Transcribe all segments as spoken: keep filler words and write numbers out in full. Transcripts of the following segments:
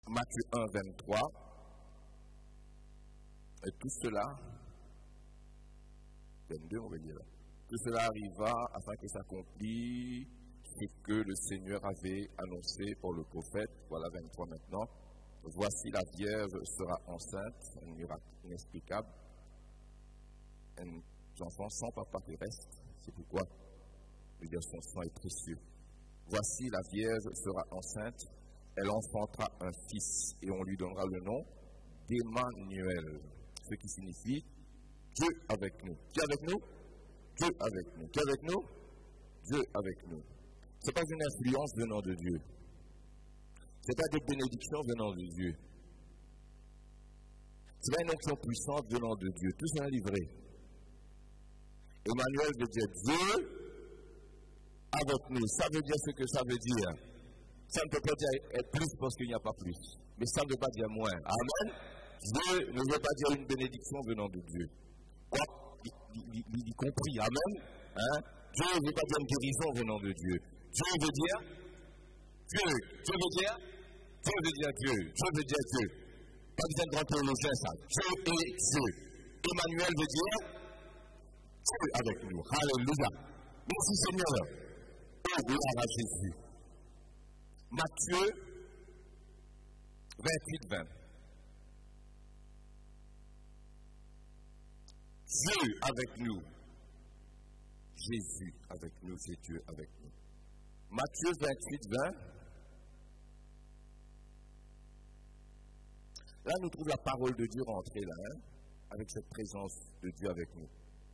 Matthieu un, vingt-trois. Et tout cela, vingt-deux, on va dire là. Tout cela arriva afin que s'accomplisse ce que le Seigneur avait annoncé pour le prophète. Voilà vingt-trois maintenant. Voici la Vierge sera enceinte, un miracle inexplicable. Un enfant sans papa terrestre, c'est pourquoi le dire son sang est précieux. Voici la Vierge sera enceinte, elle enfantera un fils et on lui donnera le nom d'Emmanuel, ce qui signifie Dieu avec nous. Qui avec nous? Dieu avec nous. Qui avec nous? Dieu avec nous. Ce n'est pas une influence venant de Dieu. Ce n'est pas des bénédictions venant de Dieu. Ce n'est pas une onction puissante venant de Dieu. Tout c'est un livret. Emmanuel veut dire Dieu avec nous. Ça veut dire ce que ça veut dire. Ça ne peut pas dire être plus parce qu'il n'y a pas plus. Mais ça ne veut pas dire moins. Amen. Dieu ne veut pas dire une bénédiction venant de Dieu. Oh, il, il, il compris. Amen. Hein? Dieu ne veut pas dire une guérison venant de Dieu. Dieu veut dire Dieu. Dieu veut dire Dieu veut dire Dieu. Dieu veut dire Dieu. Pas besoin de grand théologien, ça. Dieu est Dieu. Emmanuel veut dire Dieu avec nous. Alléluia. Merci Seigneur. Oh, gloire à Jésus. Matthieu vingt-huit, vingt. Dieu avec nous. Jésus avec nous, c'est Dieu avec nous. Matthieu vingt-huit, vingt. Là, nous trouvons la parole de Dieu rentrer là, hein, avec cette présence de Dieu avec nous.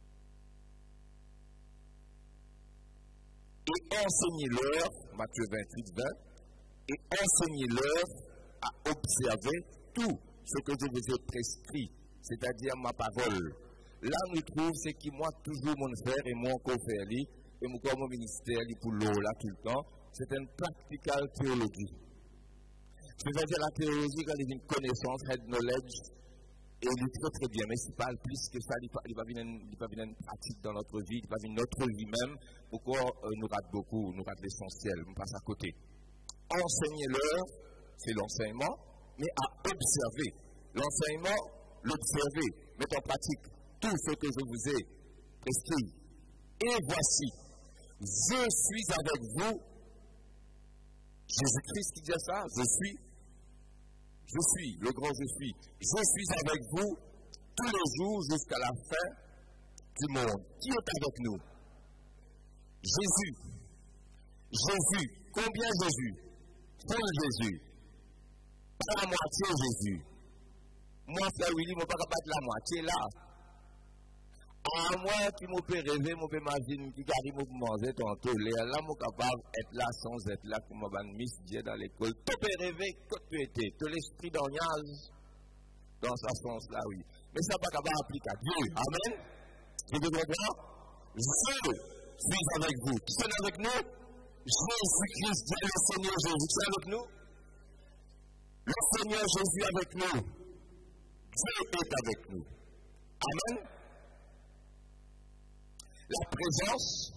Et enseignez-leur, Matthieu vingt-huit, vingt, et enseignez-leur à observer tout ce que je vous ai prescrit, c'est-à-dire ma parole. Là, nous trouvons ce qui moi toujours mon frère et moi encore faire lui, et moi comme mon ministère pour l'eau là tout le temps, c'est une practical théologie. C'est-à-dire la théologie quand il y a une connaissance, head knowledge, et il est très très bien, mais c'est pas plus que ça, il va venir une pratique dans notre vie, il va venir notre vie même, pourquoi euh, nous rate beaucoup, nous rate l'essentiel, on passe à côté. Enseignez-leur, c'est l'enseignement, mais à observer. L'enseignement, l'observer, mettre en pratique tout ce que je vous ai prescrit. Et voici, je suis avec vous. Jésus-Christ qui dit ça, je suis, je suis, le grand je suis. Je suis avec vous tous les jours jusqu'à la fin du monde. Qui est avec nous? Jésus. Jésus. Combien Jésus? Full Jésus. Pas la moitié Jésus. Moi, frère Willy, je ne peux pas battre la moitié là. À moi qui me peut rêver, je peux m'imaginer qui arrive à manger tantôt. Là, je suis capable d'être là sans être là, comme je vais miss Dieu dans l'école. Tu peux rêver que tu étais. Tu as l'esprit d'orniage dans ce sens-là, oui. Mais ça n'est pas capable d'appliquer à Dieu. Amen. Tu veux comprendre? Je suis avec vous. Qui est avec nous? Jésus-Christ, Dieu le Seigneur Jésus. Qui est avec nous? Le Seigneur Jésus avec nous. Dieu est avec nous. Amen. La présence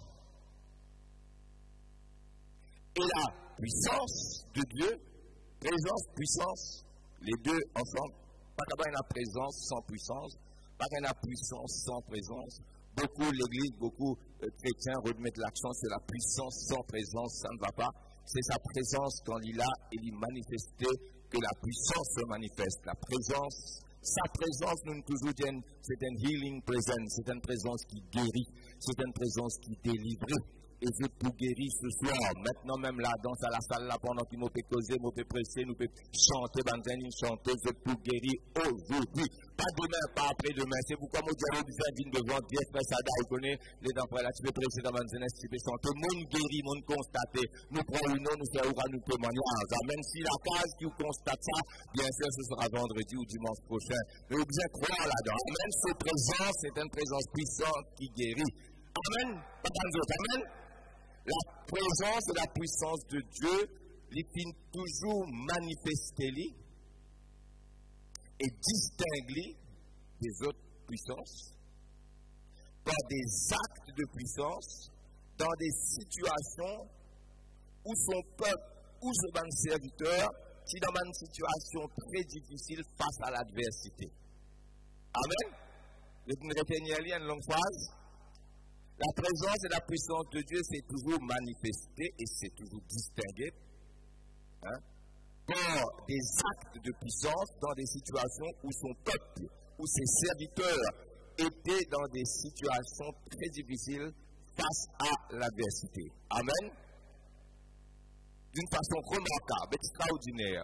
et la puissance de Dieu, présence, puissance, les deux ensemble, pas qu'à la présence sans puissance, pas qu'à la puissance sans présence. Beaucoup l'Église, beaucoup de euh, chrétiens remettent l'accent sur la puissance sans présence, ça ne va pas. C'est sa présence quand il a et il manifestait que la puissance se manifeste. La présence, sa présence, nous nous toujours disons, c'est une healing presence, c'est une présence qui guérit, c'est une présence qui délivre. Et je peux guérir ce soir. Maintenant, même là, dans la salle, là, pendant qu'il nous peut causer, nous peut presser, nous peut chanter, une chanteuse, je peux guérir aujourd'hui. Pas demain, pas après-demain. C'est pourquoi moi, j'ai besoin d'une devant Dieu, frère Sada, vous connaissez, les enfants là, tu peux presser dans une jeunesse, tu peux chanter. Monde guéri, monde constaté. Nous prenons une nom, nous faisons nous témoignage. Même si la case qui constate ça, bien sûr, ce sera vendredi ou dimanche prochain. Mais vous devez croire là-dedans. Amen. Cette présence, c'est une présence puissante qui guérit. Amen. Pas d'autres. Amen. La présence et la puissance de Dieu, les films toujours manifestés et distingués des autres puissances par des actes de puissance, dans des situations où son peuple, où son serviteur qui dans une situation très difficile face à l'adversité. Amen. Je vais retenir une longue phrase. La présence et la puissance de Dieu, c'est toujours manifesté et c'est toujours distingué hein, par des actes de puissance dans des situations où son peuple, où ses serviteurs étaient dans des situations très difficiles face à l'adversité. Amen. D'une façon remarquable, extraordinaire.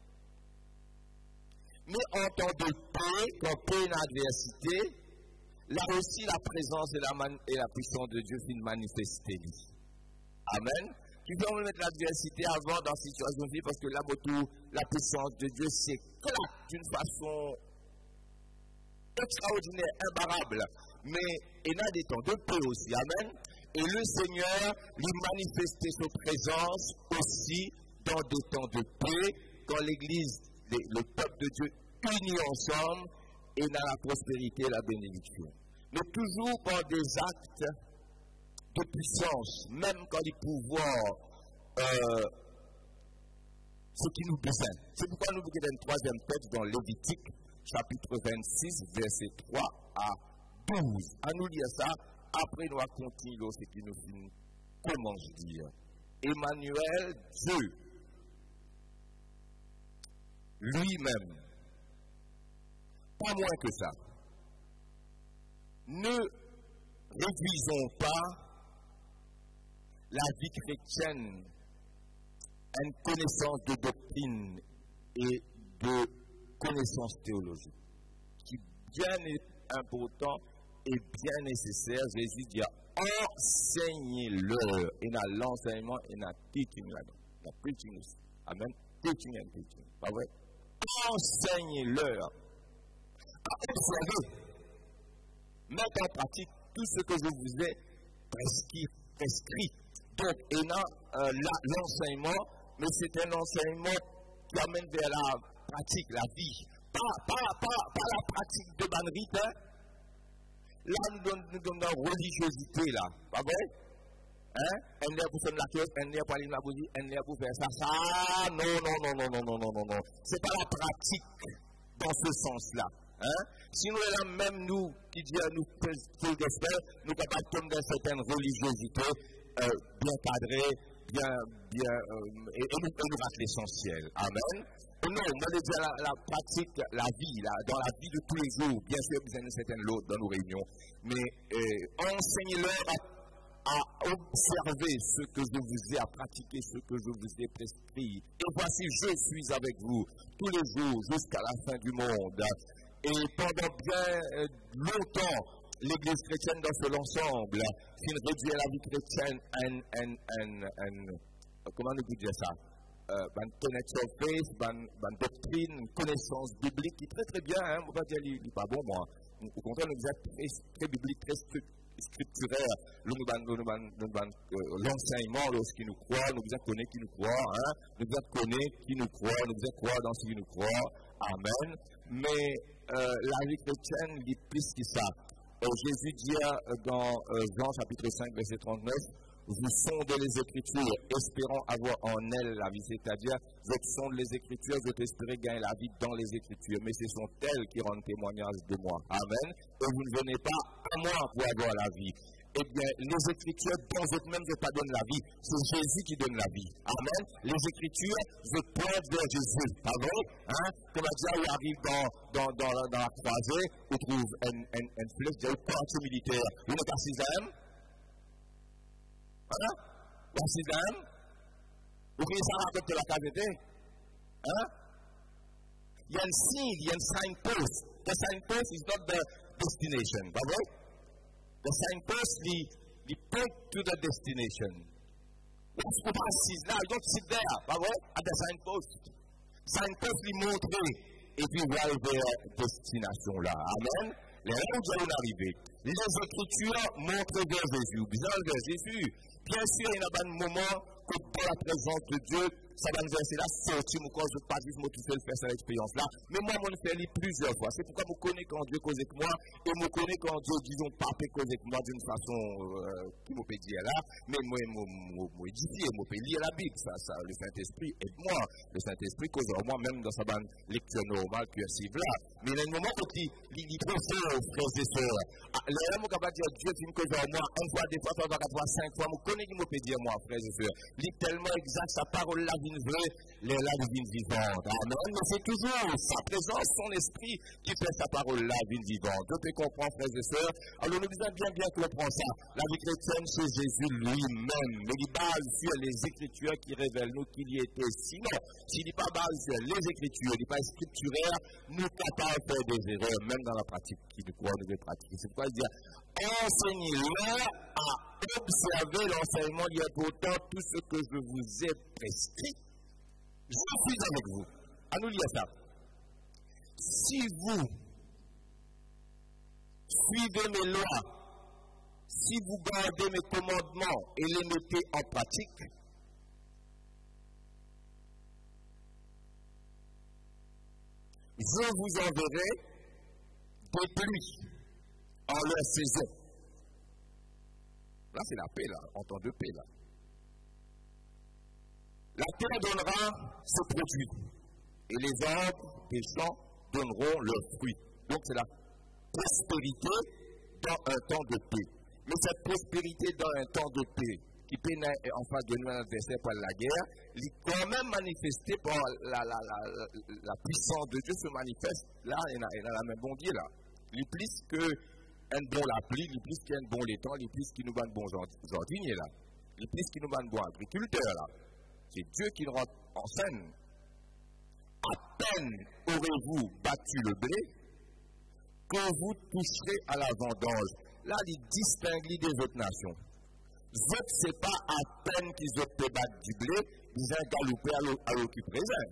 Mais en temps de paix, quand paix et adversité, là aussi la présence et la, man- et la puissance de Dieu finissent manifester. Amen. Tu peux mettre l'adversité avant dans la situation de vie parce que là, tout, la puissance de Dieu s'éclate d'une façon extraordinaire, imbarrable. Mais il y a des temps de paix aussi. Amen. Et le Seigneur lui manifestait sa présence aussi dans des temps de paix, quand l'Église, le peuple de Dieu unis ensemble et dans la prospérité et la bénédiction. Mais toujours par des actes de puissance, même quand les pouvoirs, euh, ce qui nous besoin. C'est pourquoi nous avons un troisième texte dans Lévitique, chapitre vingt-six, versets trois à douze. À nous lire ça, après nous allons continuer ce qui nous finit. Comment je dire? Emmanuel, Dieu, lui-même, pas moins que ça. Ne réduisons pas la vie chrétienne à une connaissance de doctrine et de connaissance théologique, qui bien est important et bien nécessaire. Jésus dit enseignez-leur, et dans l'enseignement et dans le teaching là-dedans, dans le preaching aussi. Amen. Teaching and teaching. Pas vrai? Enseignez-leur à observer, mettre en pratique tout ce que je vous ai prescrit. prescrit. Donc, il y a euh, l'enseignement, mais c'est un enseignement qui amène vers la pratique, la vie. Pas, pas, pas, pas la pratique de bannerite. Hein? Là, nous donnons la religiosité, là. Pas vrai? Hein? Un lien pour faire la chose, un lien pour aller la bougie, un lien pour faire ça. Ça, non, non, non, non, non, non, non, non, non. C'est pas la pratique dans ce sens-là. Hein? Si nous sommes même nous qui disons nous faisons d'espère, nous sommes capables comme d'une certaine religiosité euh, bien cadrée, bien, bien, euh, et, et nous nous ratons l'essentiel. Amen. Et non, moi je dis la, la pratique, la vie, la, dans la vie de tous les jours, bien sûr, vous avez une certaine lot dans nos réunions, mais euh, enseignez-leur à, à observer ce que je vous ai, à pratiquer ce que je vous ai prescrit. Et voici, je suis avec vous tous les jours jusqu'à la fin du monde. Et pendant bien euh, longtemps, l'Église chrétienne dans son ensemble, qui réduit la vie chrétienne à une, comment nous dire ça, euh, une connaissance faith, une doctrine, une connaissance biblique qui est très très bien, hein, on va dire, il n'est pas bon, moi. Au contraire, nous sommes très, très biblique, très scripturaire. L'enseignement, lorsqu'il nous croit, nous devons connaître qui nous croit, hein, nous devons connaître qui nous croit, nous devons croire dans ce qui nous croit. Amen. Mais Euh, la vie chrétienne dit plus que ça. Euh, Jésus dit euh, dans euh, Jean chapitre cinq, verset trente-neuf, vous sondez les Écritures, espérant avoir en elles la vie. C'est-à-dire, je sonde les Écritures, je t'espérais gagner la vie dans les Écritures. Mais ce sont elles qui rendent témoignage de moi. Amen. Et vous ne venez pas à moi pour avoir la vie. Eh bien, les Écritures dont je même je pas donne la vie, c'est Jésus qui donne la vie. Amen. Les Écritures, je pointe vers Jésus. Pas vrai? Hein? Comme déjà, il arrive dans, dans, dans, dans la croisée, on trouve une, une, une flèche de partie militaire. Il n'est pas sixième. Voilà. La sixième. Vous voyez ça raconte la cavité? Hein? Il y a un signe, il y a un signpost. The signpost is not the destination. Pas vrai? The signpost, they, they point to the destination. What's the passage now? You don't sit there, right? At the signpost. Signpost, they montre et puis voir vers destination là. Amen. Les gens où nous arriver. Les Écritures montrent vers Jésus, bien vers Jésus. Bien sûr, il y a un moment que dans la présence de Dieu, ça va nous verser là, sortir, mon corps, je ne veux pas juste me faire cette expérience-là. Mais moi, je l'ai fait plusieurs fois. C'est pourquoi je connais quand Dieu cause avec moi, et je connais quand Dieu, disons, pas cause avec moi d'une façon euh, qui me peut dire là, mais moi, je peux édifier, je peux lire la Bible, ça, ça, le Saint-Esprit aide-moi. Le Saint-Esprit cause moi, même dans sa bonne lecture normale, cursive là. Mais il y a un moment où il est trop fort, frères et sœurs. Là, je suis capable de dire, Dieu, tu me causes moi, une fois, deux fois, trois fois, quatre fois, cinq fois, je connais qui me peut dire moi, frères et sœurs. Il est tellement exact, sa parole là, vient vraie, les là, vient vivante. Amen. Mais c'est toujours sa présence, son esprit, qui fait sa parole là, vient vivante. Je peux comprendre, frères et sœurs. Alors, nous devons bien, bien comprendre ça. La vie chrétienne, c'est Jésus lui-même. Mais il base sur les Écritures qui révèlent nous qu'il y était. Sinon, s'il n'est pas basé sur les Écritures, il n'est pas scripturaire, nous capables de faire des erreurs, même dans la pratique qui nous croit nous devons pratiquer. C'est pourquoi il dit, enseignez-leur à observer l'enseignement lié pourtant tout ce que je vous ai prescrit. Je suis avec vous. À nous lire ça. Si vous suivez mes lois, si vous gardez mes commandements et les mettez en pratique, je vous enverrai des pluies en leur saison. Là, c'est la paix, là, en temps de paix, là. La terre donnera ses produits, et les arbres des champs donneront leurs fruits. Donc, c'est la prospérité dans un temps de paix. Mais cette prospérité dans un temps de paix, qui peut en face de nous un adversaire par la guerre, il est quand même manifesté par la, la, la, la, la puissance de Dieu se manifeste. Là, il y a, il y a la même bon Dieu, là. Il est plus qu'un bon la pluie, il est plus qu'un bon l'étang, il est plus qu'il nous bat un bon jardinier, là. Il est plus qu'il nous bat un bon agriculteur, là. C'est Dieu qui nous rentre en scène. À peine aurez-vous battu le blé, que vous toucherez à la vendange. Là, il distingue des autres nations. Ce n'est pas à peine qu'ils ont pu battre du blé, ils ont galopé à l'occupe raisin.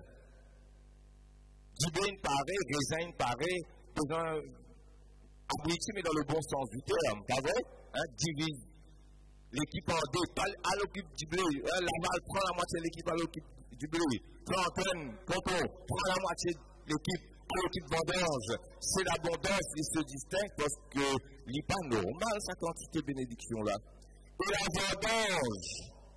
Du blé, il paraît, raisin, il paraît, ils ont abruti, mais dans le bon sens du terme. Vous savez, hein, divise l'équipe en deux, pas à l'occupe du blé. Hein, Laval prend la moitié de l'équipe à l'occupe du blé. Plantaine, Canton, prend la moitié de l'équipe à l'occupe vendange. C'est l'abondance qui se distingue parce que il n'est pas normal, sa quantité de bénédiction-là. Et la vendange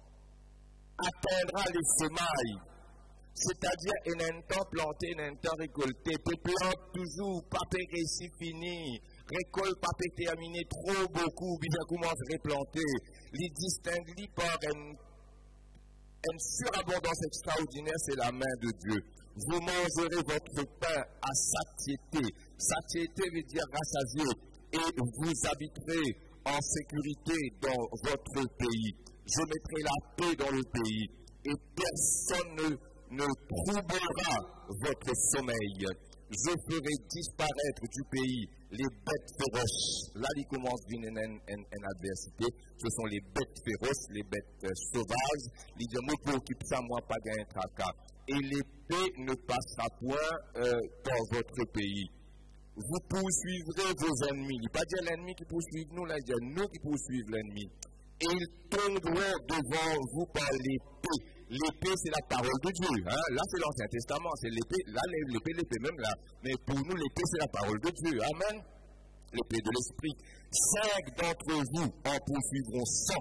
atteindra les semailles, c'est-à-dire il y a un temps planté, il y a un temps récolté. Tu plantes toujours, pas réussi fini, récolte pas terminé, trop beaucoup, bien commence à replanter. Les distinguer par une, une surabondance extraordinaire, c'est la main de Dieu. Vous mangerez votre pain à satiété. Satiété veut dire rassasié. Et vous habiterez en sécurité dans votre pays. Je mettrai la paix dans le pays et personne ne, ne troublera votre sommeil. Je ferai disparaître du pays les bêtes féroces. Là, il commence à venir une, une, une adversité. Ce sont les bêtes féroces, les bêtes euh, sauvages. Il dit, moi, préoccupe ça, moi, pas gagner tracas. Et l'épée ne passera point euh, dans votre pays. Vous poursuivrez vos ennemis. Il ne pas dire l'ennemi qui poursuit nous, là, il dit nous qui poursuivons l'ennemi. Et ils tomberont devant vous par l'épée. L'épée, c'est la parole de Dieu. Hein? Là, c'est l'Ancien Testament, c'est l'épée. Là, l'épée, l'épée même là. Mais pour nous, l'épée, c'est la parole de Dieu. Amen. L'épée de l'Esprit. Cinq d'entre vous en poursuivront cent.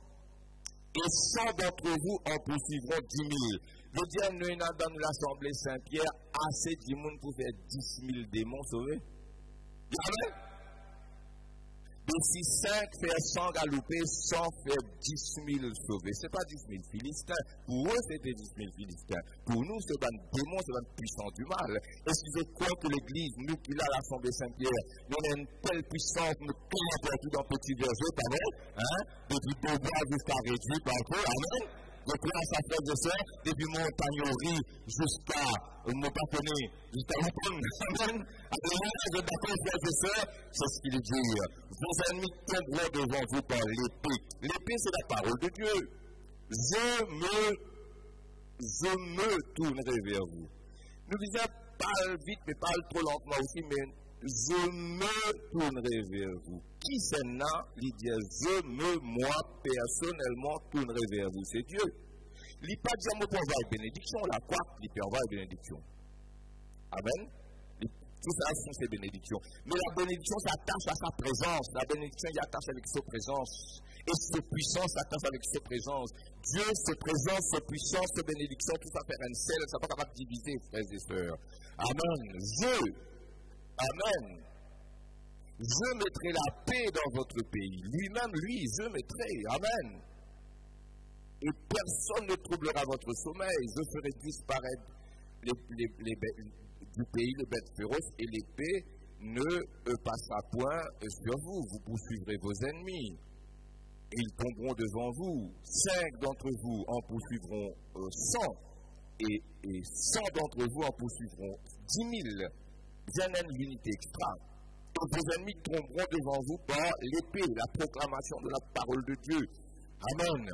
Et cent d'entre vous en poursuivront dix mille. Je veux dire, nous, dans l'Assemblée Saint-Pierre, assez de monde pour faire dix mille démons sauvés. Amen. Mais si cinq fait cent galopés, cent fait dix mille sauvés. Ce n'est pas dix mille Philistins. Pour eux, c'était dix mille Philistins. Pour nous, c'est un démon, c'est un puissant du mal. Est-ce que je crois que l'Église, nous qui l'a l'Assemblée Saint-Pierre, nous avons une telle puissance, nous crions partout dans Petit Verger, pas vrai? Hein? Depuis Beaubois jusqu'à Réduit, par contre. Amen. Depuis la Safresse de Sœur, depuis Montagnori jusqu'à Montpatonnais, jusqu'à Montagne. Amen. Alors, je d'accord, frères et sœurs, c'est ce qu'il dit. Vos ennemis tomberont devant vous par l'épée. L'épée, c'est la parole de Dieu. Je me, je me tournerai vers vous. Nous disons, parle vite, mais parle trop lentement aussi, mais je me tournerai vers vous. Qui c'est là? Il dit, je me, moi, personnellement, tournerai vers vous. C'est Dieu. Il n'y a pas de pour avoir une bénédiction, la quoi? Il peut avoir une bénédiction. Amen. Tout ça, ce sont ces bénédictions. Mais la bénédiction s'attache à sa présence. La bénédiction y attache avec sa présence. Et sa puissance s'attache avec sa présence. Dieu, sa présence, sa puissance, sa bénédiction, tout ça fait un seul. Ça ne peut pas diviser, frères et sœurs. Amen. Je, Amen. Je mettrai la paix dans votre pays. Lui-même, lui, je mettrai. Amen. Et personne ne troublera votre sommeil. Je ferai disparaître les, les, les bêtes du pays, les bêtes féroces, et l'épée ne passera point sur vous. Vous poursuivrez vos ennemis. Et ils tomberont devant vous. Cinq d'entre vous en poursuivront euh, cent. Et, et cent d'entre vous en poursuivront dix mille. Bien l'unité extra. Et vos ennemis tomberont devant vous par l'épée, la proclamation de la parole de Dieu. Amen.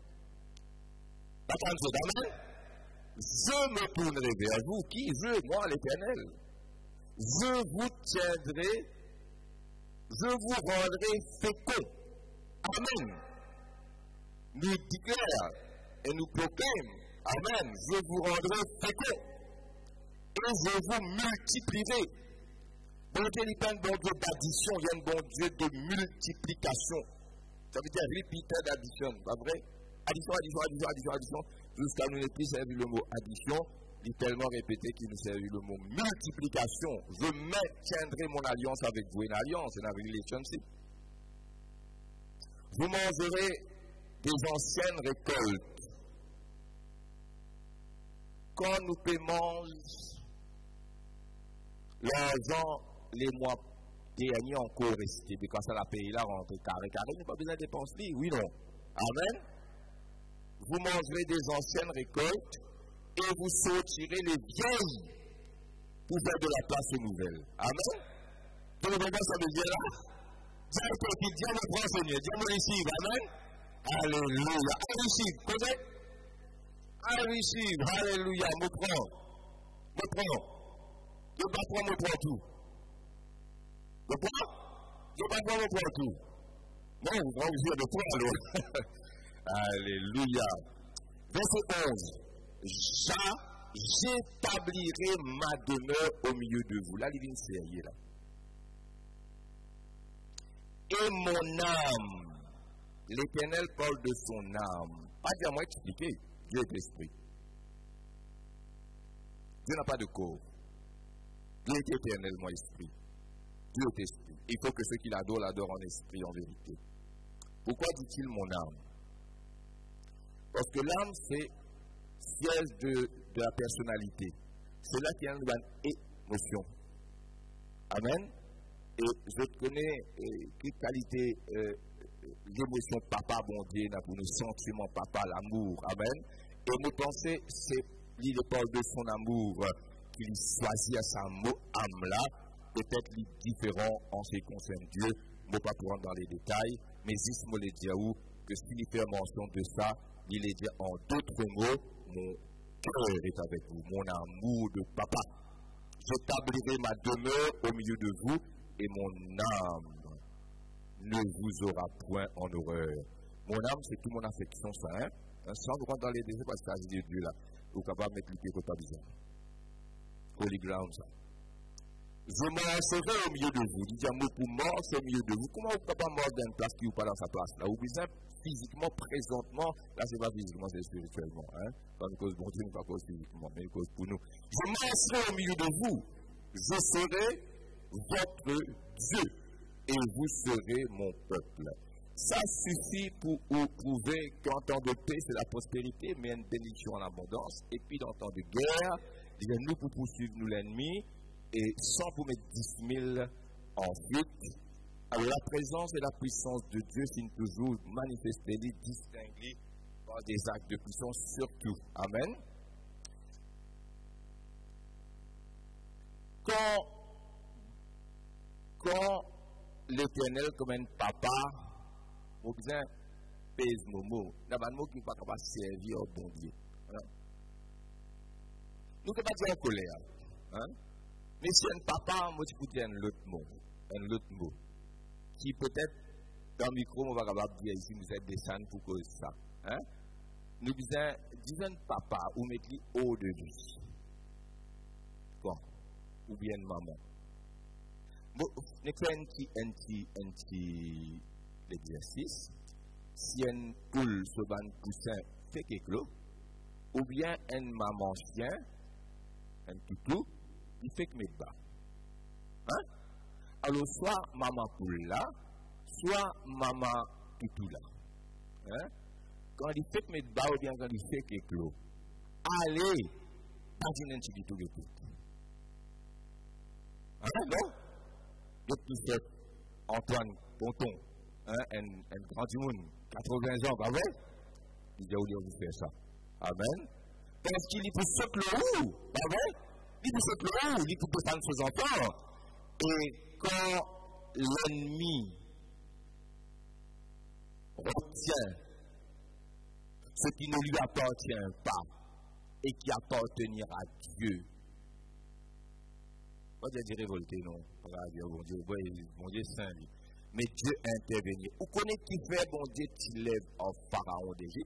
Amen. Je me tournerai vers vous. Qui? Je, moi, l'Éternel. Je vous tiendrai, je vous rendrai fécond. Amen. Nous déclare et nous proclame. Amen. Je vous rendrai fécond. Et je vous multiplierai. Bon Dieu, il y a un bon Dieu d'addition, il y a un bon Dieu de multiplication. Ça veut dire repeated addition, pas vrai? Addition, addition, addition, addition, addition. Jusqu'à nous ne plus servir le mot addition, il est tellement répété qu'il nous servit le mot multiplication. Je maintiendrai mon alliance avec vous, une alliance, une relationship. Vous mangerez des anciennes récoltes. Quand nous paiement l'argent, les mois derniers encore restés, quand ça la paye là, rentre carré, carré, il n'y a pas besoin de dépenser, oui, non. Amen. Vous mangerez des anciennes récoltes et vous sortirez les vieilles pour faire de la place aux nouvelles. Amen. Tout le monde, ça veut dire là. Dieu me prend, Seigneur. Dieu me receive. Amen. Alléluia. I receive. Connais? I receive. Alléluia. Me prend. Me prend. Je ne pas prendre, me prend tout. Me prend? Je ne pas prendre, me prend tout. Non, vous prenez aussi de toi alors. Alléluia. Verset onze. J'établirai ma demeure au milieu de vous. Là, il vient de sérieux là. Et mon âme, l'Éternel parle de son âme. Pas dire moi expliquer. Dieu est esprit. Dieu n'a pas de corps. Dieu est éternellement esprit. Dieu est esprit. Il faut que ceux qui l'adorent l'adorent en esprit, en vérité. Pourquoi dit-il mon âme? Parce que l'âme, c'est siège de, de la personnalité. C'est là qu'il y a une émotion. Amen. Et je connais euh, quelle qualité euh, l'émotion papa, bon Dieu, pour nos sentiments papa, l'amour. Amen. Et nous pensons, c'est l'île parle de son amour qu'il choisit à sa âme-là. Peut-être il est différent en ce qui concerne Dieu. Je ne vais pas prendre dans les détails, mais juste me le dire où que s'il fait mention de ça, il est dit en d'autres mots, mon cœur est avec vous, mon amour de papa. J'établirai ma demeure au milieu de vous et mon âme ne vous aura point en horreur. Mon âme, c'est toute mon affection, ça, hein? Sans vous rentrer dans les désirs, parce que c'est de Dieu là. Vous êtes capable de mettre l'épée contre la vision. Holy ground, ça. Je marcherai au milieu de vous. Il dit un mot pour marcher au milieu de vous. Comment vous êtes capable de marcher dans une place qui n'est pas dans sa place là? Vous besoin physiquement, présentement, là c'est pas physiquement, c'est spirituellement. Hein? Pas une cause bon Dieu, pas une cause physiquement, mais une cause pour nous. Je marcherai au milieu de vous. Je serai votre Dieu et vous serez mon peuple. Ça suffit pour vous prouver qu'en temps de paix, c'est la prospérité, mais une bénédiction en abondance. Et puis, dans temps de guerre, il y a nous pour poursuivre nous l'ennemi, et sans vous mettre dix mille en fuite. Alors, la présence et la puissance de Dieu sont toujours manifestées, distinguées par des actes de puissance, surtout. Amen. Quand, quand l'Éternel, comme un papa, vous besoin pèse nos mots. Nous avons un mot qui ne peut pas servir au bon Dieu. Hein? Nous ne pouvons pas dire en colère. Hein? Mais si un papa, moi, je peux dire un autre mot, un autre mot, qui peut-être, dans le micro, on va capable dire ici, vous êtes descendus pour cause ça. Hein? Nous disons, disons papa, ou mettez haut de lui. Bon, ou bien maman. Bon, nous faisons un petit, un petit, un petit exercice. Si une poule se bat poussin fait quelque ou bien une maman chien, un toutou, il fait que mes bas. Hein? Alors, soit maman poule là, soit maman toutou là. Hein? Quand il fait que mes bas ou bien quand il fait quelque chose, allez, pas une petit tout de tout. Hein? Non? Donc, tout ça, Antoine Ponton, hein, un, un grand du monde, quatre-vingts ans, pas vrai? Il dit, où vous faire ça? Amen. Parce qu'il est pour ce que le haut, pas vrai? Il est pour ce que le haut, il est pour défendre ses enfants. Et quand l'ennemi retient ce qui ne lui appartient pas et qui appartenir à Dieu, moi je dis révolté, non. Bon Dieu, bon Dieu saint. Mais Dieu intervenir. Vous connaissez qui fait bon Dieu qui lève en Pharaon d'Égypte?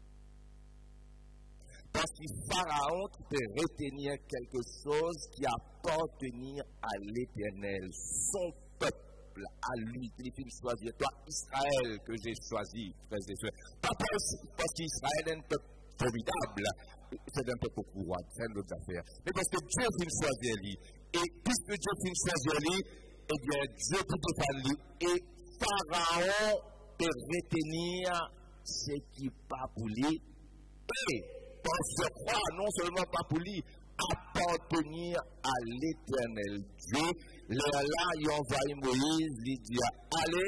Parce que Pharaon qui peut retenir quelque chose qui appartenir à l'Éternel, son peuple, à lui, il fait choisir. Toi, Israël, que j'ai choisi, frères et sœurs. Pas parce qu'Israël est un peuple formidable, c'est un peuple courant, c'est une autre affaire. Mais parce que Dieu fait choisir lui. Et puisque Dieu fait choisir lui, eh bien, Dieu peut défendre lui. Et Pharaon peut retenir ce qui n'est pas pour lui. Et, par ce croix, non seulement pas pour lui, appartenir à l'Éternel Dieu. Là, là, il envoie Moïse, il dit, allez,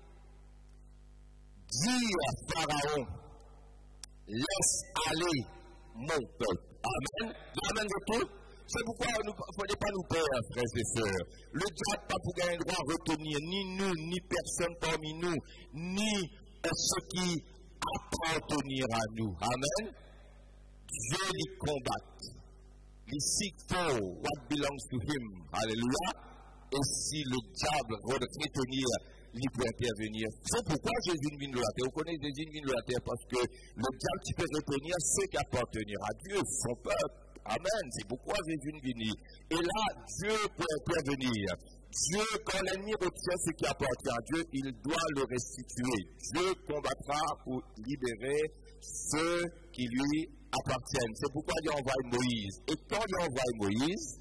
dis à Pharaon, laisse aller mon peuple. Amen. Amen de tout. C'est pourquoi il ne faut pas nous peur, frères et sœurs. Le diable n'a pas pour gagner le droit à retenir ni nous, ni personne parmi nous, ni ce qui appartenir à nous. Amen. Dieu les combat. Il seek for what belongs to him. Alléluia. Et si le diable veut retenir, il peut intervenir. C'est pourquoi Jésus vient de la terre. Vous connaissez Jésus vient de la terre parce que le diable qui peut retenir ce qui appartenir à Dieu, son peuple. Amen. C'est pourquoi Jésus est venu. Et là, Dieu peut intervenir. Dieu, quand l'ennemi retient ce qui appartient à Dieu, il doit le restituer. Dieu combattra pour libérer ceux qui lui appartiennent. C'est pourquoi il envoie Moïse. Et quand il envoie Moïse,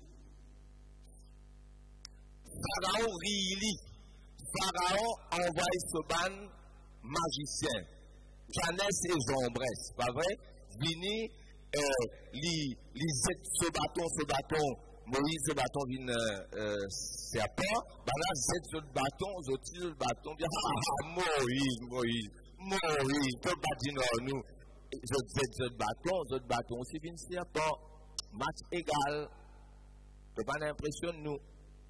Pharaon rit. Pharaon envoie ce ban magicien. Janès et Jambres, pas vrai? Vini. Euh, li, li zet ce bâton, ce bâton, Moïse, ce bâton vient euh, serpent, bah là, zet ce bâton, je tire le bâton, bien, ah, ah, Moïse, Moïse, Moïse, que bâton, nous, je zet ce bâton, ce bâton aussi vient serpent, match égal, je pas l'impression de nous.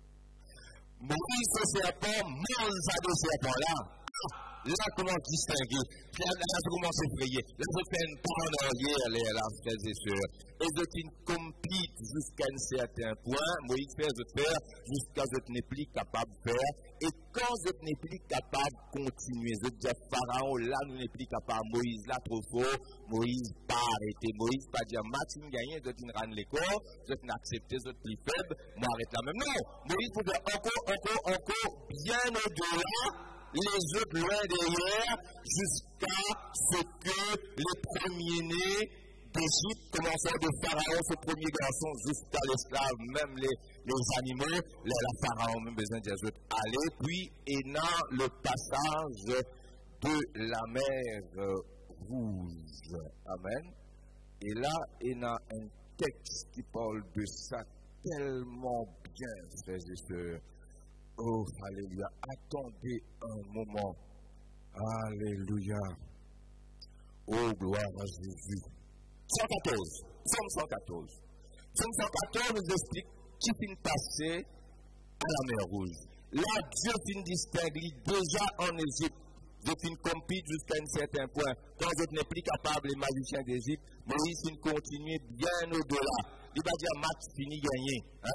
Moïse, ce serpent, mange à deux serpents là. Là, comment distinguer? Là, là, je commence à effrayer. Là, je fais une part en arrière, les là, frères et sœurs. Et je t'y compite jusqu'à un certain point. Moïse fait, je faire, jusqu'à ce que je n'ai plus capable de faire. Et quand je n'ai plus capable de continuer, je dis à Pharaon, là, nous n'est plus capable. Moïse, là, trop fort. Moïse, pas arrêter. Moïse, pas dire, Martin gagné, je t'y rendre les corps, je t'y accepter, je t'y faible, moi, arrête là même. Non! Moïse, faut dire encore, encore, encore, bien au-delà. Les autres loin derrière, jusqu'à ce que les premiers-nés d'Égypte, commençant de Pharaon, ce premier garçon, jusqu'à l'esclave, même les, les animaux, les, la Pharaon, même besoin des autres, aller, puis, et dans le passage de la mer Rouge. Amen. Et là, il y a un texte qui parle de ça tellement bien, frères et sœurs. Oh, alléluia. Attendez un moment. Alléluia. Oh, gloire à Jésus. cent quatorze. Somme cent quatorze. Somme cent quatorze nous explique qui finit passer à la mer Rouge. Là, Dieu finit distinguer déjà en Égypte. Dieu finit compite jusqu'à un certain point. Quand je n'ai plus capable, les magiciens d'Égypte, Moïse finit continuer bien au-delà. Il va dire, match fini gagné. Hein?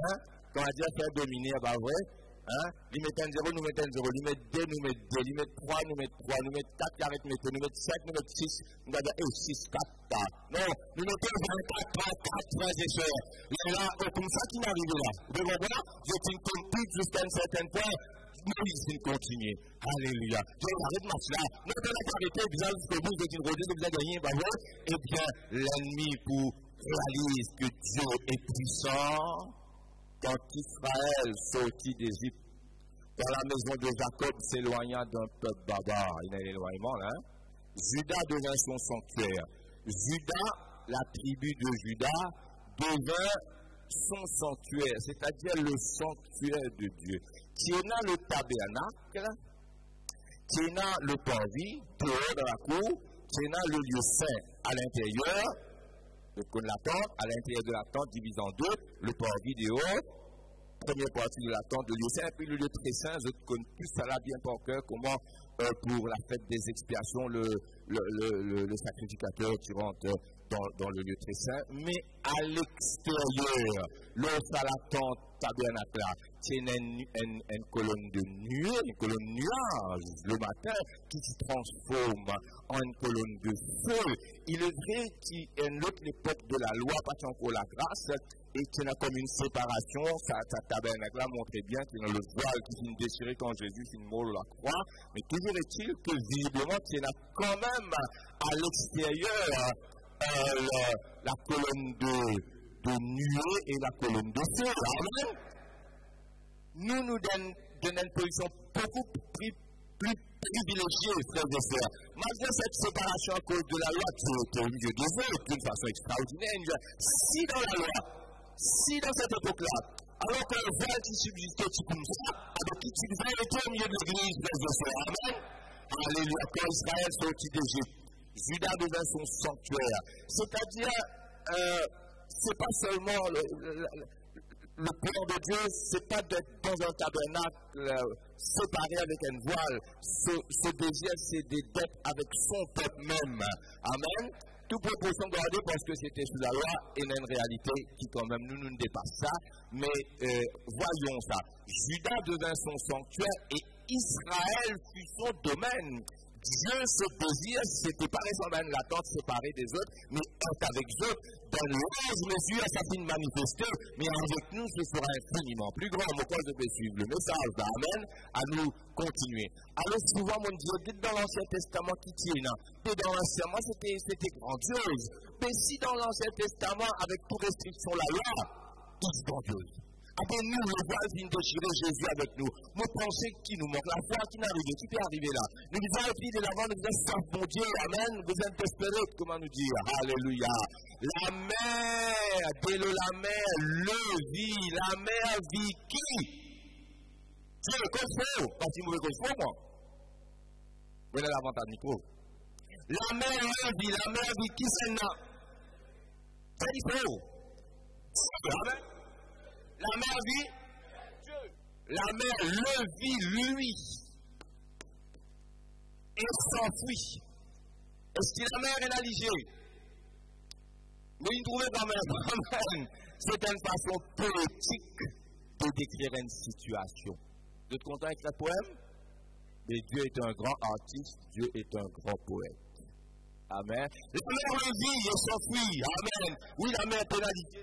Quand on dit faire dominer, pas vrai? Hein? Ils mettent un zéro, nous mettons un zéro. Ils mettent deux, nous mettons deux. Ils mettent trois, nous mettons trois. Nous mettons quatre, arrête, nous mettons. Nous mettons cinq, nous mettons six. Nous mettons six, quatre, quatre. Non, nous mettons vingt-quatre, trente-quatre, frères et sœurs. Là, comme ça qui m'arrive là. Vous comprenez? Je tiens compte jusqu'à un certain point. Moïse continue. Alléluia. J'ai arrêté de marcher là. Nous avons arrêté, vous avez jusqu'au bout, vous avez rodé, vous avez gagné, bah ouais. Eh bien, l'ennemi pour réaliser que Dieu est puissant. Quand Israël sortit d'Égypte, dans la maison de Jacob s'éloigna d'un peuple barbare, il y a un éloignement là, hein? Judas devint son sanctuaire. Judas, la tribu de Judas, devint son sanctuaire, c'est-à-dire le sanctuaire de Dieu. Qui est là le tabernacle, qui est là le parvis, dehors dans la cour, qui est là le lieu saint à l'intérieur. Le cône de la tente, à l'intérieur de la tente, divisé en deux, le parvis dehors, première partie de la tente de lieu saint, et puis le lieu très saint, je connais tout ça là bien par cœur, comment euh, pour la fête des expiations, le, le, le, le, le sacrificateur qui rentre dans, dans le lieu très saint, mais à l'extérieur, lorsqu'à la tente tabernacle là, c'est une, une, une colonne de nuée, une colonne de nuage le matin qui se transforme en une colonne de feu. Il est vrai qu'à une autre époque de la loi, pas encore la grâce, et qu'il y a comme une séparation, ça, ça tabernacle là montrait bien qu'il y a le voile qui s'est déchiré quand Jésus s'est mort à la croix, mais toujours est-il que visiblement qu'il y a quand même à l'extérieur euh, la, la colonne de, de nuée et la colonne de feu. Amen. Nous nous donnons une position beaucoup plus, plus privilégiée, frères et sœurs. Malgré cette séparation à cause de la loi qui est au milieu des eux, d'une façon extraordinaire, si dans la loi, si dans cette époque-là, alors que le voile qui subsistait comme ça, avec qui tu devais être au milieu de l'église, frères et sœurs, amen. Alléluia, quand Israël sortit d'Égypte, Judas devint son sanctuaire. C'est-à-dire, euh, c'est pas seulement le, le, le Le plan de Dieu, ce n'est pas d'être dans un tabernacle euh, séparé avec un voile. Ce, ce désir, c'est d'être avec son peuple même. Amen. Tout proportion gardée parce que c'était sous la loi et une réalité qui, quand même, nous, nous dépasse ça. Mais euh, voyons ça. Judas devint son sanctuaire et Israël fut son domaine. Dieu, ce désir, c'était pas récemment la tente séparée des autres, mais être avec eux, dans l'onge mesure, ça finit de manifester, mais avec nous, ce sera infiniment plus grand. Pourquoi je vais suivre le message d'Amen, à nous continuer. Alors, souvent, mon Dieu, dit dans l'Ancien Testament qui tient, et dans l'Ancien Testament, c'était, c'était grandiose. Mais si dans l'Ancien Testament, avec toute restriction la loi, c'est grandiose. Après nous, le voile vient déchirer Jésus avec nous. Nous pensons qui nous manque, la foi qui n'arrive, qui peut arriver là. Nous disons au pied de l'avant, nous disons soif, mon Dieu, amen. Nous sommes espérés, comment nous dire, alléluia. La mer, dès le la mer, le vit, la mer vit qui? Dieu, qu'est-ce que c'est? Pas si mauvais que c'est moi. Voilà l'avantage du micro. La mer, le vit, la mer vit qui c'est là? C'est il faut. Amen. La mer vit Dieu. La mer le vit lui. Et s'enfuit. Est-ce que la mer est alligée? Mais il trouvait quand même. C'est une façon poétique de décrire une situation. Vous êtes content avec le poème? Mais Dieu est un grand artiste, Dieu est un grand poète. Amen. La mer le vit et s'enfuit. Amen. Oui, la mer est pénalisée.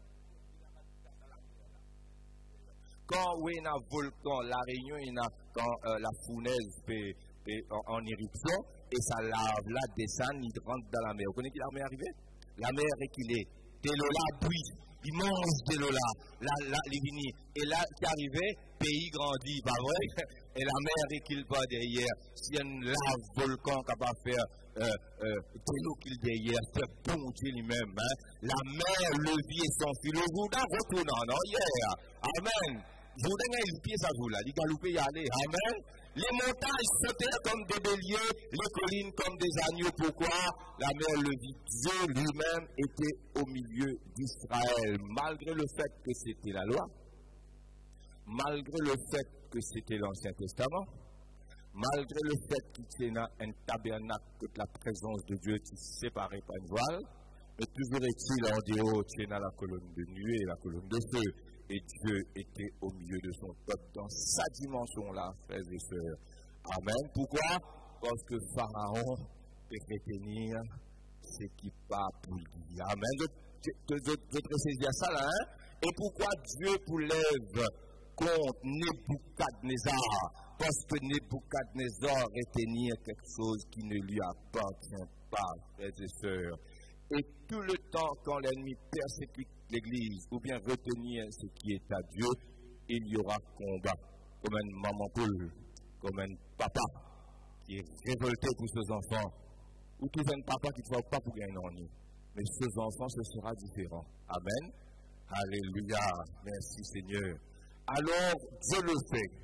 Quand il y a un volcan, la Réunion, il y a quand euh, la fournaise fait, fait en, en éruption et ça lave, là, descend, il rentre dans la mer. Vous connaissez qui la mer est arrivée? La mer est qu'il est. De l'eau là, bouille. Il mange de l'eau là. Là, là, il vini. Et là, qui est arrivé, pays grandit, pas vrai? Et la mer est qu'il va derrière. S'il y a une lave volcan capable de faire euh, euh, de l'eau qu'il derrière, faire bon Dieu lui-même. Hein? La mer, le vie et son fil. Le Jourdain retourne en arrière. Amen. Vous donnez le pied à vous là, les galoupés y aller. Amen. Les montagnes sautaient comme des béliers, les collines comme des agneaux. Pourquoi? La mer le vit. Dieu lui-même était au milieu d'Israël, malgré le fait que c'était la loi, malgré le fait que c'était l'Ancien Testament, malgré le fait qu'il y a un tabernacle de la présence de Dieu qui est séparé par une voile, mais toujours est-il en dehors, tu es dans la colonne de nuée et la colonne de feu. et Dieu était au milieu de son peuple dans sa dimension-là, frères et sœurs. Amen. Pourquoi? Parce que Pharaon peut retenir ce qui part pour lui. Amen. Je te saisir ça là, hein? Et pourquoi Dieu vous lève contre Nebuchadnezzar? Parce que Nebuchadnezzar retenir quelque chose qui ne lui appartient pas, frères et sœurs. Et tout le temps, quand l'ennemi persécute l'Église, ou bien retenir ce qui est à Dieu, il y aura combat. Comme un maman poule, comme un papa qui est révolté pour ses enfants, ou tout un papa qui ne va pas pour gagner un ennui. Mais ses enfants, ce sera différent. Amen. Alléluia. Merci Seigneur. Alors, Dieu le fait.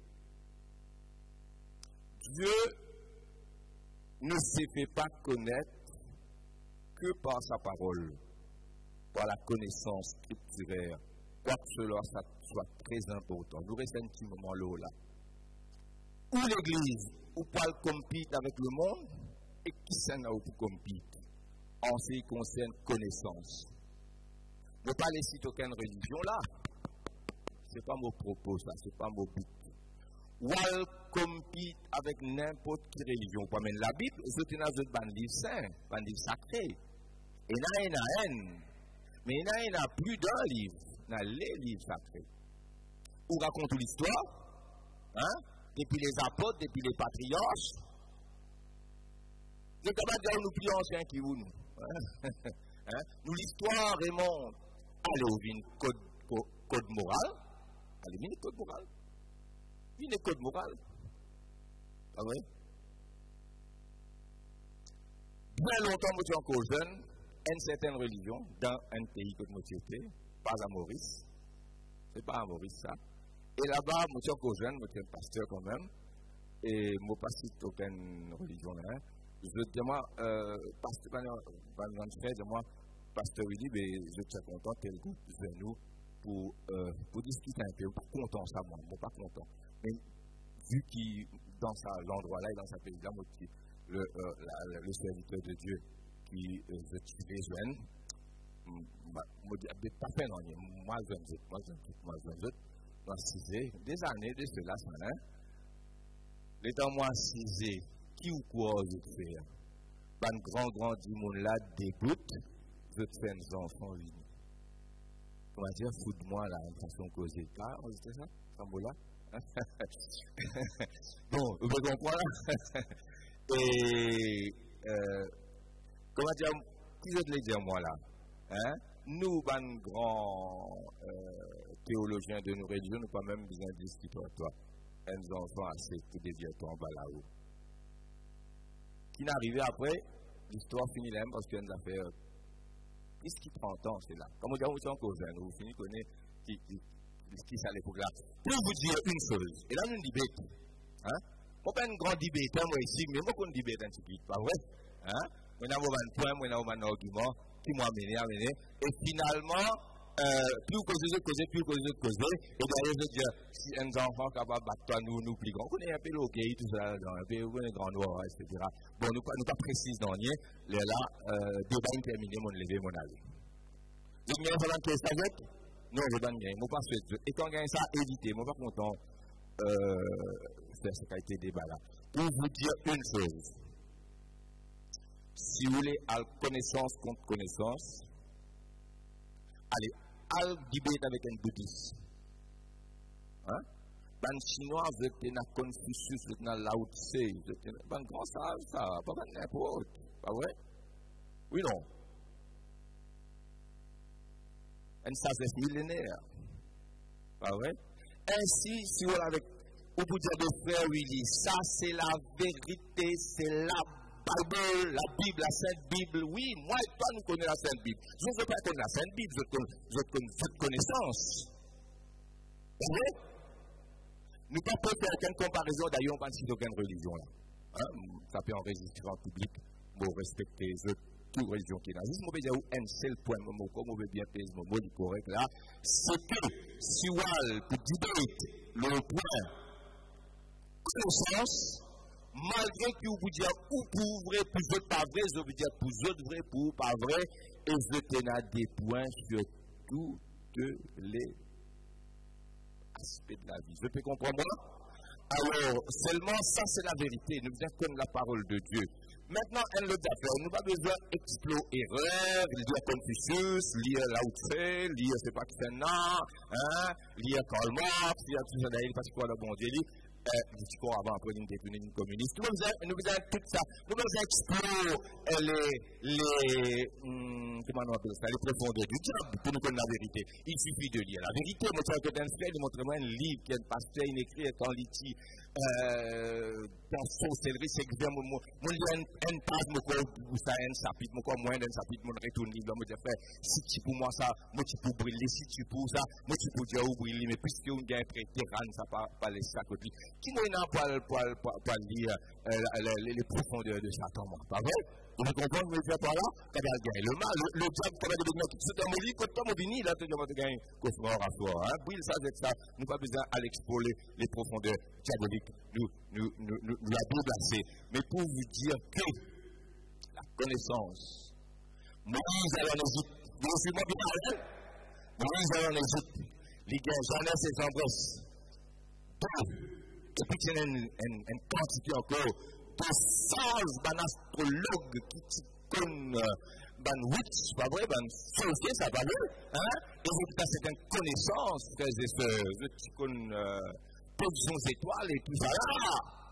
Dieu ne se fait pas connaître que par sa parole, par la connaissance scripturaire, quoique cela ça soit très important. Nous restons un petit moment là. Où l'Église, ou pas compite avec le monde, et qui s'en a pour compite en ce qui concerne connaissance. Ne pas laisser aucune religion là. Ce n'est pas mon propos, ça, ce n'est pas mon but. Ou elle compite avec n'importe quelle religion. Comme la Bible, c'est un livre saint, un livre sacré. Et là, il y en a un. Mais il y en a plus d'un livre. Il y a les livres sacrés. Où raconte l'histoire, hein, depuis les apôtres, depuis les patriarches. Je ne peux pas dire nous plus anciens qui vous, nous. Hein? Nous, l'histoire remonte. Allez, on vit une code, code, code moral. Allez, une code moral. Une code moral. Ah oui? Bien longtemps, moi, je suis encore jeune. Une certaine religion dans un pays que nous étions, pas à Maurice. Ce n'est pas à Maurice, ça. Et là-bas, moi, je suis encore jeune, moi, je suis un pasteur quand même. Et moi, je ne passe aucune religion là. Je demande, euh, pasteur, frère, moi, pasteur Willy, je suis content qu'elle vienne nous pour, euh, pour discuter un peu, pour content ça, moi, moi, pas content. Mais vu qu'il, dans l'endroit-là et dans sa pays-là, moi, le, euh, la, le serviteur de Dieu qui euh, veut tuer jeune, moi, je pas fait non, moi, je veux, moi, je veux, moi, je veux, moi, cisé, des années de cela, ça, hein, les temps, moi, cisé, qui ou quoi je te fais? Un grand, grand du monde là dégoûte, je te fais des enfants unis. Comment dire, fous-moi là, une façon causée. Ah, c'était ça? Ça me là? Bon, vous comprenez là? Et, euh, comment dire, qui je te l'ai dit moi là? Hein? Nous, un grand euh, théologien de nos religions, nous pas même besoin de discuter avec toi. Un enfant assez qui devient en bas là-haut. Qui n'est arrivé après, l'histoire finit là parce qu'il y a une affaire. Qu'est-ce qui prend temps, c'est là? Comme on dit, on est encore jeune, vous finissez connaître qui, qui, qui ça à l'époque là. Pour vous dire une chose, et là, nous, une débate. Hein? On pas une grande débate, moi ici, mais moi, qu'on débate un petit peu, pas vrai? Hein? Moi, on a un point, moi, on a un argument qui m'a amené, amené. Et finalement, Euh, plus causer, causer, plus causer, causer. Et d'ailleurs, je veux dire, si un enfant est capable de battre nous, nous plus grands, on est un peu loqué, tout ça, un peu, on est grand noir, et cetera. Bon, nous ne pas précis dans le là, là, euh, débat terminé, mon levé, mon avis. Vous avez une question avec? Non, je donne bien. Moi, pas souhaité. Et quand on gagne ça, évitez. Moi, pas content, euh, faire ce qualité débat là. Pour vous dire une chose. Si vous voulez, à connaissance contre connaissance, allez, al debate avec un bouddhiste. Hein? Ben chinois, vous êtes dans Confucius, vous êtes dans Lao Tse, vous êtes dans grand ça, ça, pas n'importe, pas vrai? Oui, non. Un sagesse millénaire. Pas vrai? Ainsi, si vous avez, au bout de frère Willy, ça c'est la vérité, c'est la Bible, la Bible, la Sainte Bible, oui, moi et toi, nous connaissons la Sainte Bible. Je ne veux pas connaître la Sainte Bible, je connais cette connaissance. Vous voyez? Nous ne pouvons pas faire aucune comparaison, d'ailleurs, on ne parle d'aucune religion. Là. Hein? Ça peut enregistrer en public, pour respecter toute religion qui est là. Juste, je vais dire un seul point, comme on veut bien payer ce mot correct là, c'est que si on a pour debate le point connaissance, malgré que vous dites ou pour vrai, pour vous pas vrai, je veux dire pour vous vrai, pour pas vrai, et je tenais des points sur toutes les aspects de la vie. Je peux comprendre moi? Alors, seulement ça, c'est la vérité. Nous faisons comme la parole de Dieu. Maintenant, un autre affaire. Nous n'avons pas besoin d'explorer erreur, lire Confucius, lire Lao Tse, lire c'est pas qui fait non, hein, lire Karl Marx, lire tout ça d'ailleurs, parce qu'on a bon Dieu, du discours avant, après une détournée communiste. Nous faisons tout ça. Nous faisons explorer les, les, hum, comment on appelle ça, les profondeurs du diable pour nous connaître la vérité. Il suffit de lire la vérité. Moi, je suis un frère, il montre-moi un livre qui est un pasteur, il écrit en liti, euh, dans sorcellerie, c'est que mon, mon lien, un page, mon corps, ou ça, un chapitre, mon corps, moins d'un chapitre, mon retourne livre, moi, je fais, si tu pour moi ça, moi, tu peux briller, si tu pour ça, moi, tu peux dire, ou briller, mais puisque on gagne prêté, ça pas, pas laisser à côté. Qui n'a pas pour lire les profondeurs de Satan, pas vrai? Vous comprenez ce que je veux dire par là? Quand il gagne le mal, le diable, quand il gagne, c'est un mauvais, quand il gagne, là, tu gagnes, cauchemar à soi. Oui, ça, c'est ça. Nous n'avons pas besoin d'aller explorer les profondeurs diaboliques. Nous, nous, nous, nous, nous la déplacer. Mais pour vous dire que la connaissance, Moïse allait en Égypte. Vous suivez bien là? Moïse allait en Égypte. Les gars, j'en ai ces embrasses. Et puis, il y a une, une, une quantité encore de sages, ban astrologues qui connaissent, ban witch, pas vrai, ban sorcier, ça va vrai, hein? Et vous avez certaines connaissances, frères et sœurs, qui connaissent positions étoiles et tout ça là.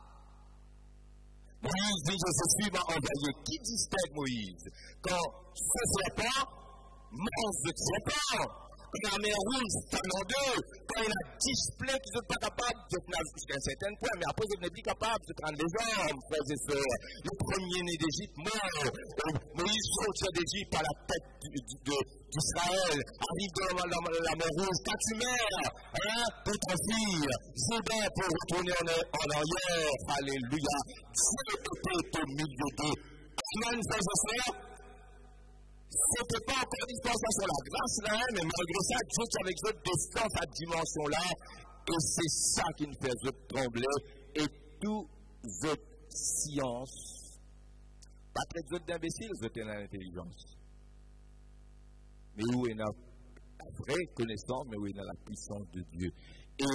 Moïse dit, je suis m'a envoyé. Qui distingue Moïse? Quand ce serpent mange de serpent. Quand la mer rouge s'en en deux, quand il y a dix plaies qui ne sont pas capables de tenir jusqu'à un certain point, mais après, ils ne sont plus capables de prendre les jambes, frères et sœurs. Le premier-né d'Égypte mort, Moïse sortit d'Égypte par la tête d'Israël, arrive dans la, la, la mer rouge, quand tu meurs, hein, pour ton fille, c'est bien pour retourner en, en arrière, alléluia. Dieu était au milieu d'eux. Amen, frères et sœurs. Ce n'était pas encore une dispensation la grâce là, mais malgré ça, Dieu qui avec eux descend cette dimension-là, et c'est ça qui nous fait trembler, et toute votre science, pas très d'autres d'imbéciles, vous êtes dans l'intelligence. Mais où est la vraie connaissance, mais où est la puissance de Dieu. Et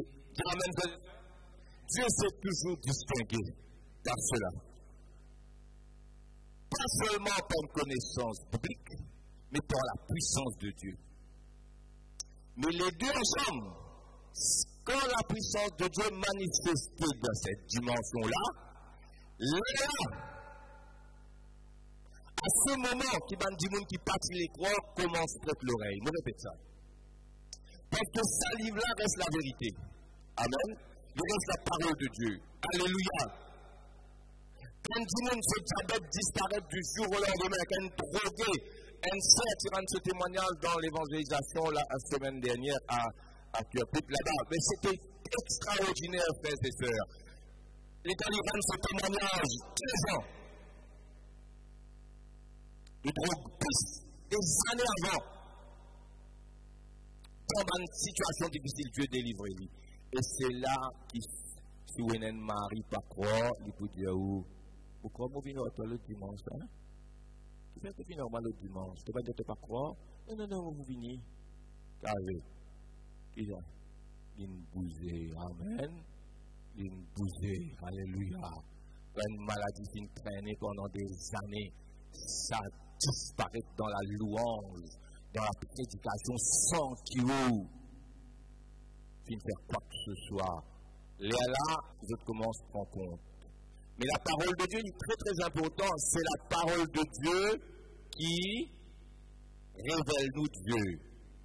Dieu s'est toujours distingué dans cela. Pas seulement par une connaissance biblique, mais par la puissance de Dieu. Mais les deux ensemble, quand la puissance de Dieu manifestée dans cette dimension-là, là, à ce moment, qui va dire qui partit les croix, commence à prêter l'oreille. Je répète ça. Parce que ça livre-là reste la vérité. Amen. Il reste la parole de Dieu. Alléluia. Quand du monde se diabète disparaît du jour au lendemain, quand un drogué, un sœur tirant ce témoignage dans l'évangélisation la semaine dernière à, à Pierre-Pic là-bas, mais c'était extraordinaire, frères et sœurs. Les talibans ce témoignage, quinze ans de drogue piste, des années avant, dans une situation difficile, Dieu délivre lui. Et c'est là qu'il, si vous n'êtes mari pas croire, il peut dire où. Pourquoi vous venez au le dimanche, hein? Tu fais que tu normal le dimanche. Tu vas dire que tu ne pas croire. Non, non, non, vous venez. Carré. Qui est une bousée. Amen. Une bousée. Alléluia. Une maladie qui traînait pendant des années. Ça disparaît dans la louange, dans la prédication sans qu'il y ait qui ne faire quoi que ce soit. Là, je commence à prendre compte. Mais la parole de Dieu est très très importante. C'est la parole de Dieu qui révèle nous Dieu.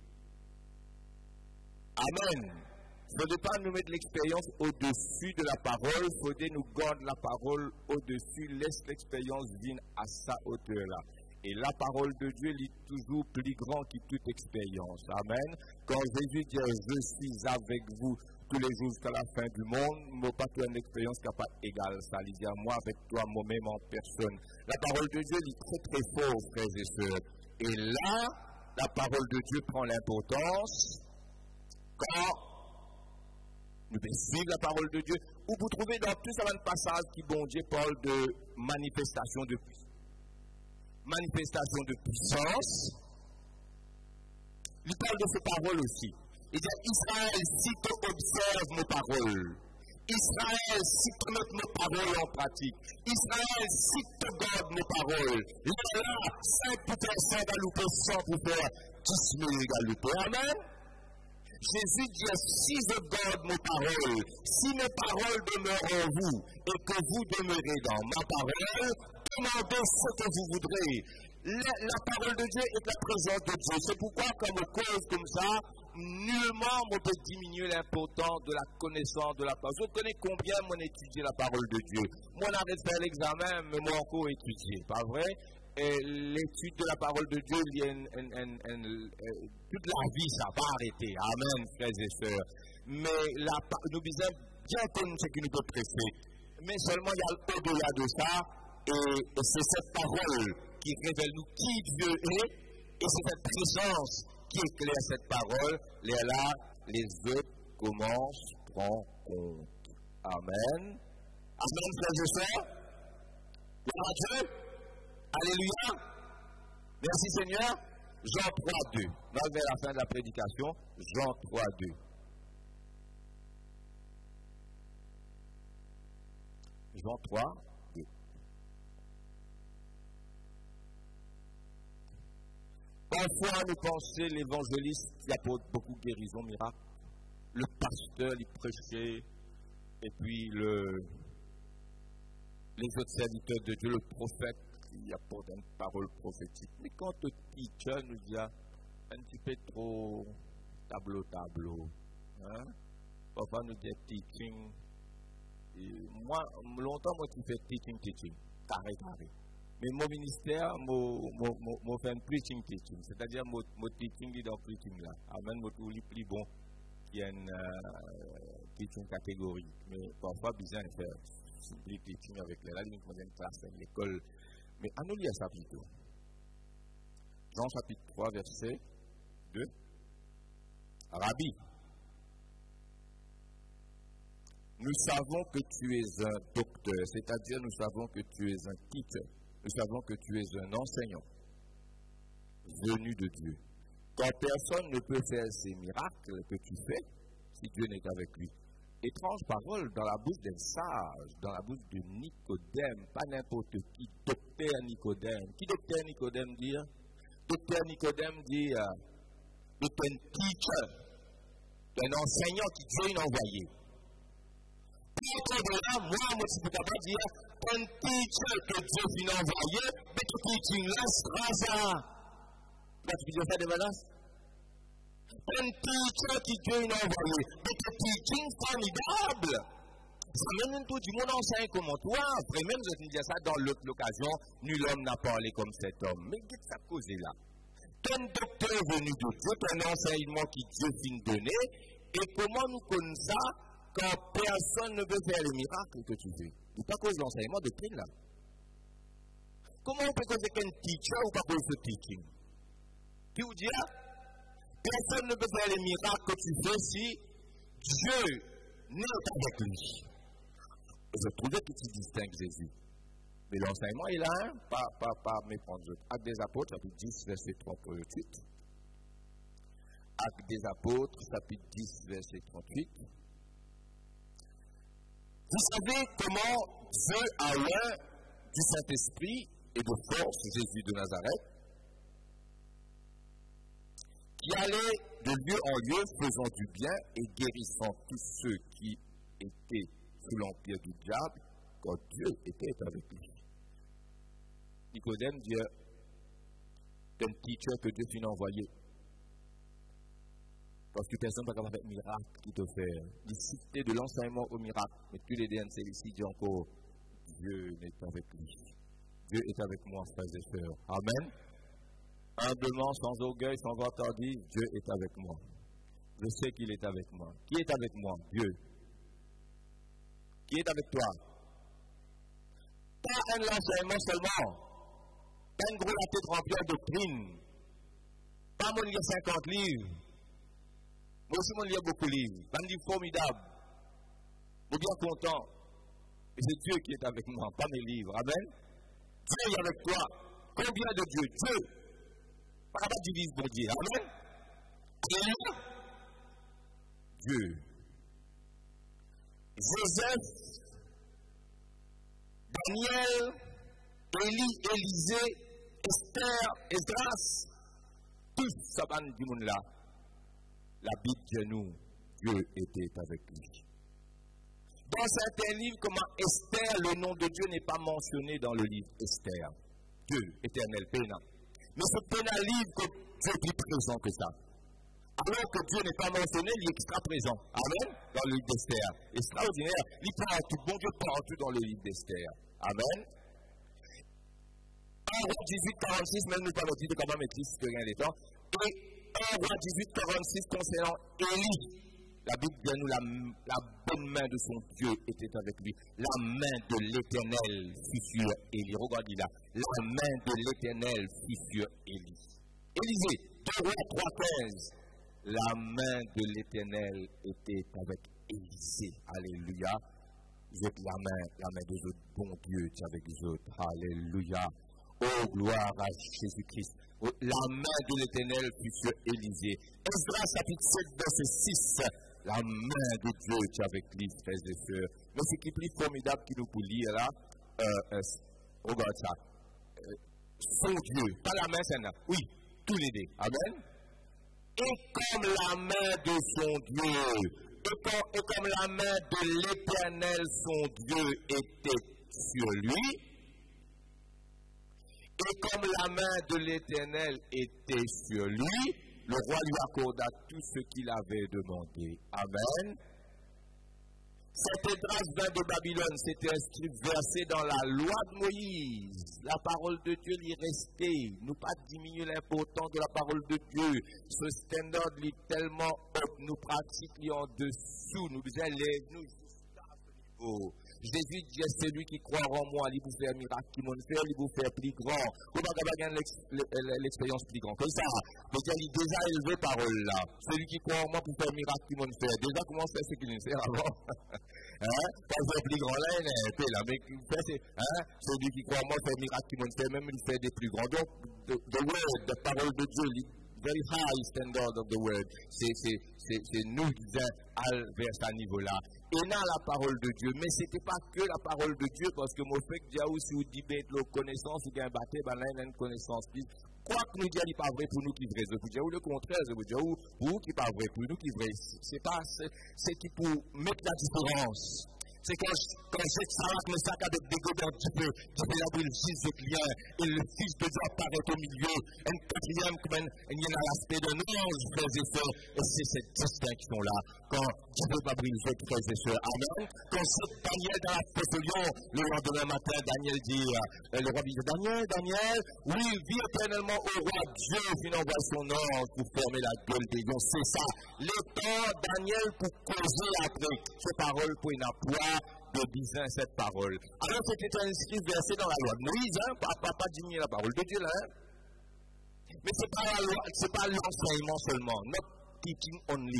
Amen. Il ne faudrait pas nous mettre l'expérience au-dessus de la parole. Il faudrait nous garder la parole au-dessus. Laisse l'expérience venir à sa hauteur-là. Et la parole de Dieu est toujours plus grand que toute expérience. Amen. Quand Jésus dit « Je suis avec vous », tous les jours jusqu'à la fin du monde, moi pas une expérience qui n'a pas égale ça. Il dit à moi avec toi, moi-même en personne. La parole de Dieu est très très fort, frères et sœurs. Et là, la parole de Dieu prend l'importance quand nous devons suivre la parole de Dieu. Où vous trouvez dans tout ça un passage qui, bon Dieu, parle de manifestation de puissance. Manifestation de puissance. Il parle de ces paroles aussi. Il dit, Israël, si tu observes mes paroles, Israël, si tu mets mes paroles en pratique, Israël, si tu gardes mes paroles, là, là, cinq pour faire cent galoupés, cent pour faire dix mille galoupés. Amen. Jésus dit, si je garde mes paroles, si mes paroles demeurent en vous et que vous demeurez dans ma parole, demandez ce que vous voudrez. La, la parole de Dieu est la présence de Dieu. C'est pourquoi, comme on cause comme ça, nullement on peut diminuer l'importance de la connaissance de la parole. Je connais combien on étudie la parole de Dieu. Moi, on arrête de faire l'examen, mais moi encore étudier, pas vrai? Et l'étude de la parole de Dieu, il y a une, une, une, une, une, toute la vie, ça va arrêter. Amen, frères et sœurs. Mais la, nous disons bien connaître ce qui nous peut presser. Mais seulement, il y a au-delà de ça, et, et c'est cette parole qui révèle nous qui Dieu est, et c'est cette présence qui éclaire cette parole. Et là, les autres commencent à prendre compte. Amen. Amen, frères et sœurs. Gloire à Dieu. Alléluia. Merci Seigneur. Jean trois, deux. Là, vers la fin de la prédication, Jean trois, deux. Jean trois, deux. Parfois, nous pensons l'évangéliste qui apporte beaucoup de guérison, miracles. Le pasteur, il prêchait. Et puis, le, les autres serviteurs de Dieu, le prophète, il apporte une parole prophétique. Mais quand le teacher nous dit un petit peu trop tableau-tableau, hein? Parfois nous dit teaching. Et moi, longtemps, moi qui fais teaching, teaching, carré, carré. Mais mon ministère, moi fait un preaching, teaching. C'est-à-dire, mon teaching est dans preaching là. Amen, moi tout le plus bon qui est une euh, teaching catégorie. Mais parfois, besoin de faire le teaching avec les lignes, moi j'ai une classe à l'école. Mais à nous lire ça plutôt. Jean chapitre trois, verset deux. Rabbi, nous savons que tu es un docteur, c'est-à-dire nous savons que tu es un teacher. Nous savons que tu es un enseignant venu de Dieu. Quand personne ne peut faire ces miracles que tu fais, si Dieu n'est qu'avec lui. Étrange parole dans la bouche d'un sage, dans la bouche de Nicodème, pas n'importe qui, docteur Nicodème. Qui docteur Nicodème dit? Docteur Nicodème dit, euh, c'est un teacher, un enseignant qui Dieu a envoyé. Pour de là, moi, moi, je peux pas dire, un teacher que Dieu a envoyé, mais que teaching là, c'est ça. Tu peux faire des menaces? Un teacher qui Dieu a envoyé, mais que teaching formidable. Ça même tout du monde enseigne comment toi. Après, même je te dis ça dans l'autre occasion, nul homme n'a parlé comme cet homme. Mais qu'est-ce que ça cause là? Un docteur venu de Dieu, un enseignement qui Dieu finit donner, et comment nous connaissons ça quand personne ne veut faire les miracles que tu fais? Ou pas cause de l'enseignement de doctrine là. Comment on peut causer qu'un teacher ou pas cause de teaching? Tu vous dis là? Personne ne peut faire les miracles que tu fais si Dieu n'est avec lui. Je trouvais que tu distingues Jésus. Mais l'enseignement est là, hein? pas, pas, pas méprendre. Actes des Apôtres, chapitre dix, verset trois, trente-huit. Actes des Apôtres, chapitre dix, verset trente-huit. Vous savez comment Dieu a l'un du Saint-Esprit et de force, Jésus de Nazareth, qui allait de lieu en lieu, faisant du bien et guérissant tous ceux qui étaient sous l'empire du diable, quand Dieu était avec lui. Nicodème dit, c'est un teacher que Dieu finit envoyé. Parce que personne ne va faire un miracle qui te fait. L'icité de l'enseignement au miracle. Mais tous les D N C ici disent encore, Dieu est avec lui. Dieu est avec moi, frères et sœurs. Amen. Humblement, sans orgueil, sans vantardise, Dieu est avec moi. Je sais qu'il est avec moi. Qui est avec moi? Dieu. Qui est avec toi? Pas un enseignement seulement. Pas une grosse tête remplie de doctrine. Pas mon livre cinquante livres. Moi aussi, mon livre beaucoup de livres. Un livre formidable. Je suis bien content. Et c'est Dieu qui est avec moi, pas mes livres. Amen. Dieu est avec toi. Combien de Dieu? Dieu. Pas de divise pour dire. Amen. Alléluia. Dieu. Joseph, Daniel, Élie, Élisée, Esther, Esdras, tous ces bandes du monde là, la Bible dit nous, Dieu était avec lui. Dans certains livres, comme Esther, le nom de Dieu n'est pas mentionné dans le livre Esther. Dieu, éternel, pénal. Mais ce pénal livre que Dieu est plus présent que ça. Alors que Dieu n'est pas mentionné, il est extra présent. Amen. Dans le livre d'Esther. Extraordinaire. Il est partout. Bon Dieu partout dans le livre d'Esther. Amen. un roi dix-huit quarante-six, même nous pas dit de comment maîtriser que rien des temps. Et un roi dix-huit quarante-six concernant Élie. La Bible dit nous la, la bonne main de son Dieu était avec lui. La main de l'Éternel fut sur Élie. Regardez là. La main de l'Éternel fut sur Élie. Élisée, deux rois trois quinze. La main de l'Éternel était avec Élisée. Alléluia. Vous êtes la main, la main des autres. Bon Dieu est avec les autres. Alléluia. Oh, gloire à Jésus-Christ. La main de l'Éternel fut sur Élisée. Esdras chapitre sept, verset six. La main de Dieu est avec lui, frères et sœurs. Mais ce qui est plus formidable qu'il nous peut lire là, euh, euh, regarde ça. Euh, son Dieu, pas la main, c'est là. Oui, tous les deux. Amen. Et comme la main de son Dieu, et comme, et comme la main de l'Éternel, son Dieu, était sur lui, et comme la main de l'Éternel était sur lui, le roi lui accorda tout ce qu'il avait demandé. Amen. Cet Esdras vint de Babylone, s'était inscrit versé dans la loi de Moïse. La parole de Dieu lui restait. Nous pas diminuer l'importance de la parole de Dieu. Ce standard lui tellement haut, nous pratiquons en dessous. Nous disons, lève-nous jusqu'à ce niveau. Jésus dit, celui qui croit en moi, il vous faire miracle, qui m'en fait, il vous faire plus grand. Vous n'avez pas gagné l'expérience plus grande que ça. Mais il est déjà élevé parole là. Celui qui croit en moi pour faire miracle, qui m'en fait. Déjà, comment faire ce qu'il nous fait avant? Hein? Pas faire plus grand là, il est là. Mais hein? Celui qui croit en moi fait miracle, qui m'en fait, même il fait des plus grands. Donc, the, the word, la parole de Dieu, very high standard of the word. C'est nous qui allons vers ce niveau-là. Et là, la parole de Dieu. Mais ce n'était pas que la parole de Dieu, parce que mon fait que Dieu si vous dites de la connaissance, ou bien battre, ben là, il y a une connaissance. Quoi que nous disons, il n'est pas vrai pour nous qui vrai. Je vous dis, ou le contraire, je vous dis, ou pour vous qui n'est pas vrai, pour nous qui vrai. C'est pas, c'est qui pour mettre la différence. C'est quand, quand j'ai salade, mes sacs avec des godins un petit peu, qui fait la brille, fils de client, et le fils de Dieu apparaît au milieu, un quatrième, comme il y a l'aspect d'un ange, frères et sœurs, et c'est cette distinction-là, quand Dieu veut pas briller, frères et sœurs, amen. Quand c'est Daniel dans la fosse au lion, le lendemain matin, Daniel dit, euh, le roi dit, Daniel, Daniel, oui, vis éternellement au roi Dieu, qui envoie son ange pour fermer la gueule des lions, c'est ça. Le temps, Daniel, pour causer après, ces paroles pour une appoint, de disant cette parole. Alors c'était inscrit versé dans la loi de Moïse, hein, pas, pas, pas diminuer la parole de Dieu là. Hein. Mais ce n'est pas la loi, c'est pas l'enseignement seulement, not teaching only.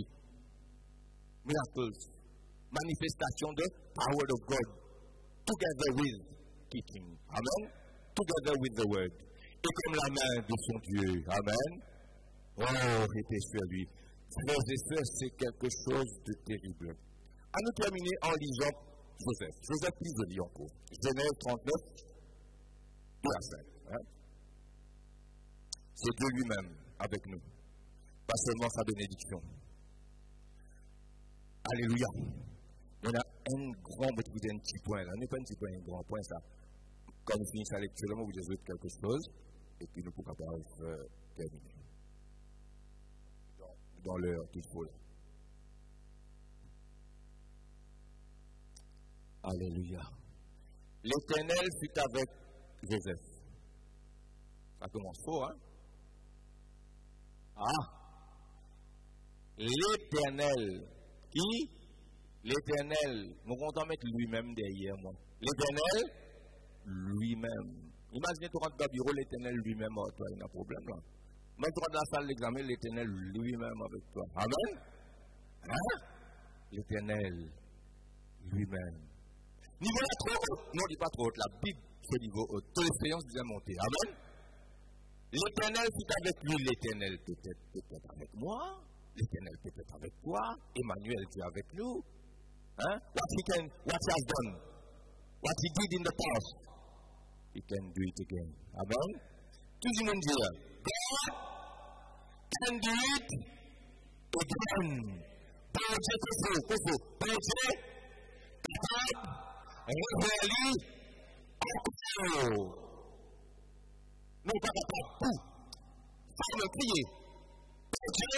Miracles, manifestation de power of God, together with teaching. Amen. Together with the word. Et comme la main de son Dieu. Amen. Oh, était sur lui. Frères et sœurs, c'est quelque chose de terrible. À nous terminer en lisant Joseph. Joseph, plus de lire encore. Genèse trente-neuf, deux à cinq. Hein? C'est Dieu lui-même avec nous. Pas seulement sa bénédiction. Alléluia. On a un grand, mais vous un petit point là. On n'est pas un petit point, un grand point ça. Quand nous finissons la lecture, vous avez quelque chose, et puis nous pourrons euh, terminer. Dans, dans l'heure qu'il faut. Alléluia. L'Éternel fut avec Joseph. Ça commence fort, hein? Ah! L'Éternel. Qui? L'Éternel. Nous comptons mettre lui-même derrière moi. L'Éternel, lui-même. Imaginez, tu rentres dans le bureau, l'Éternel lui-même avec toi. Il y a un problème là. Même tu rentres dans la salle d'examen, l'Éternel lui-même avec toi. Amen? Hein? L'Éternel lui-même. Niveau là trop haut. Non, il n'est pas trop haut. La Bible, c'est niveau haut. Toute l'expérience vient monter. Amen. L'Éternel fut avec lui. L'Éternel peut-être peut-être avec moi. L'Éternel peut être avec toi. Emmanuel est avec nous. Hein? What he can, what he has done, what he did in the past, he can do it again. Amen. Tout le monde dit, God can do it again. Bon Dieu, Koufou, Koufou, bon Dieu, capable, révélé, encore. Nous pas capable tout. Faut me crier. Bon Dieu,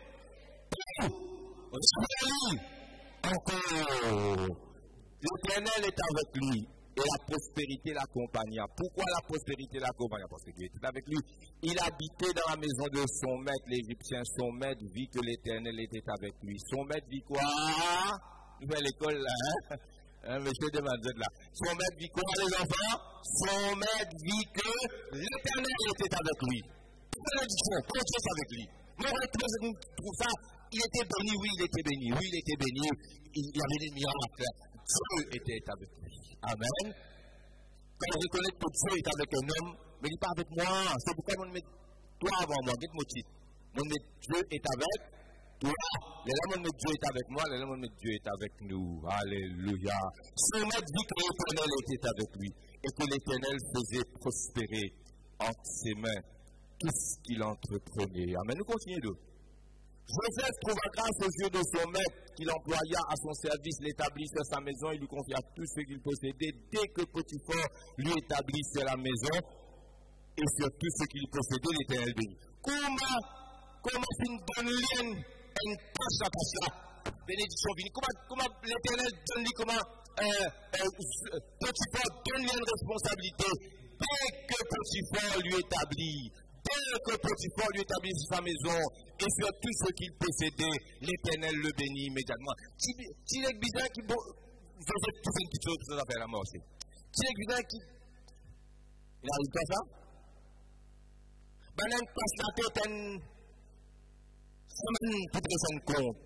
révélé. Encore. L'Éternel est avec lui et la prospérité l'accompagna. Pourquoi la prospérité l'accompagna? Parce que Dieu était avec lui. Il habitait dans la maison de son maître, l'Égyptien. Son maître vit que l'Éternel était avec lui. Son maître vit quoi? Nouvelle l'école là, hein? hein monsieur demande là. Son maître vit quoi, les enfants? Son maître vit que l'Éternel était avec lui. Bénédiction, confiance avec lui. Moi, je trouve ça. Il était béni, oui, il était béni, oui, il était béni, il y avait des miracles. Dieu était avec lui. Amen. Quand je reconnais que Dieu est avec un homme, mais il n'est pas avec moi. C'est pourquoi on met toi avant moi, dites mon titre. On met Dieu est avec toi. Les hommes met Dieu est avec moi, les hommes met Dieu est avec nous. Alléluia. Son maître dit que l'Éternel était avec lui et que l'Éternel faisait prospérer entre ses mains tout ce qu'il entreprenait. Amen. Nous continuons. Joseph trouva grâce aux yeux de son maître qu'il employa à son service, l'établit sur sa maison, il lui confia tout ce qu'il possédait. Dès que Potiphar lui établit sur la maison et sur tout ce qu'il possédait, l'Éternel bénit. Comment, comment une bonne ligne, une tâche à passer, bénédiction bénie. Comment, comment l'Éternel donne lui, comment euh, euh, Potiphar donne lui une responsabilité. Dès que Potiphar lui établit, dès que Potiphar lui établit sur sa maison et sur tout ce qu'il possédait, l'Éternel le bénit immédiatement. Si les bizarres qui vont faire une petite chose, ça va faire la mort. Si les bizarres qui. Il arrive pas ça? Ben, on passe la tête une semaine pour prendre son compte.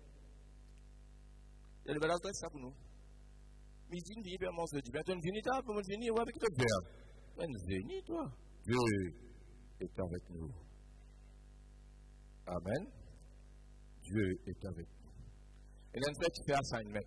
Il y a le balance de ça pour nous. Mais il dit, il dit, ben, moi, je dis, ben, tu es venu, toi, pour me venir, ouais, avec toi, faire. Ben, venu, toi. Dieu est avec nous. Amen. Dieu est avec nous. Et là, fait, tu fais assignment.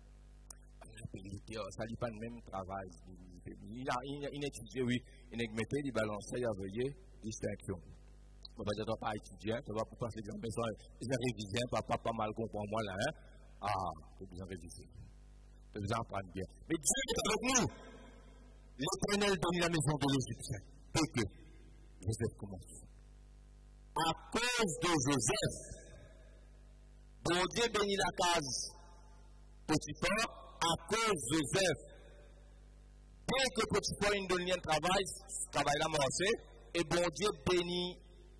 Ça n'est pas le même travail. Il a, il a, il a étudié, oui. Il a mis il balançait, il a envoyé distinction. On va dire, tu ne vas pas étudier, tu vas pas passer l'examen. Il a révisé, papa, pas mal comprend moi là. Hein? Ah, tu as besoin de réviser. Tu as besoin d'apprendre bien. Mais Dieu est avec nous. L'Éternel donne la maison de l'Égyptien. Et que Joseph commence. À cause de Joseph, bon Dieu bénit la case Potiphar, à cause de Joseph. Dès que Potiphar il donne un travail, ce travail là marché, et bon Dieu bénit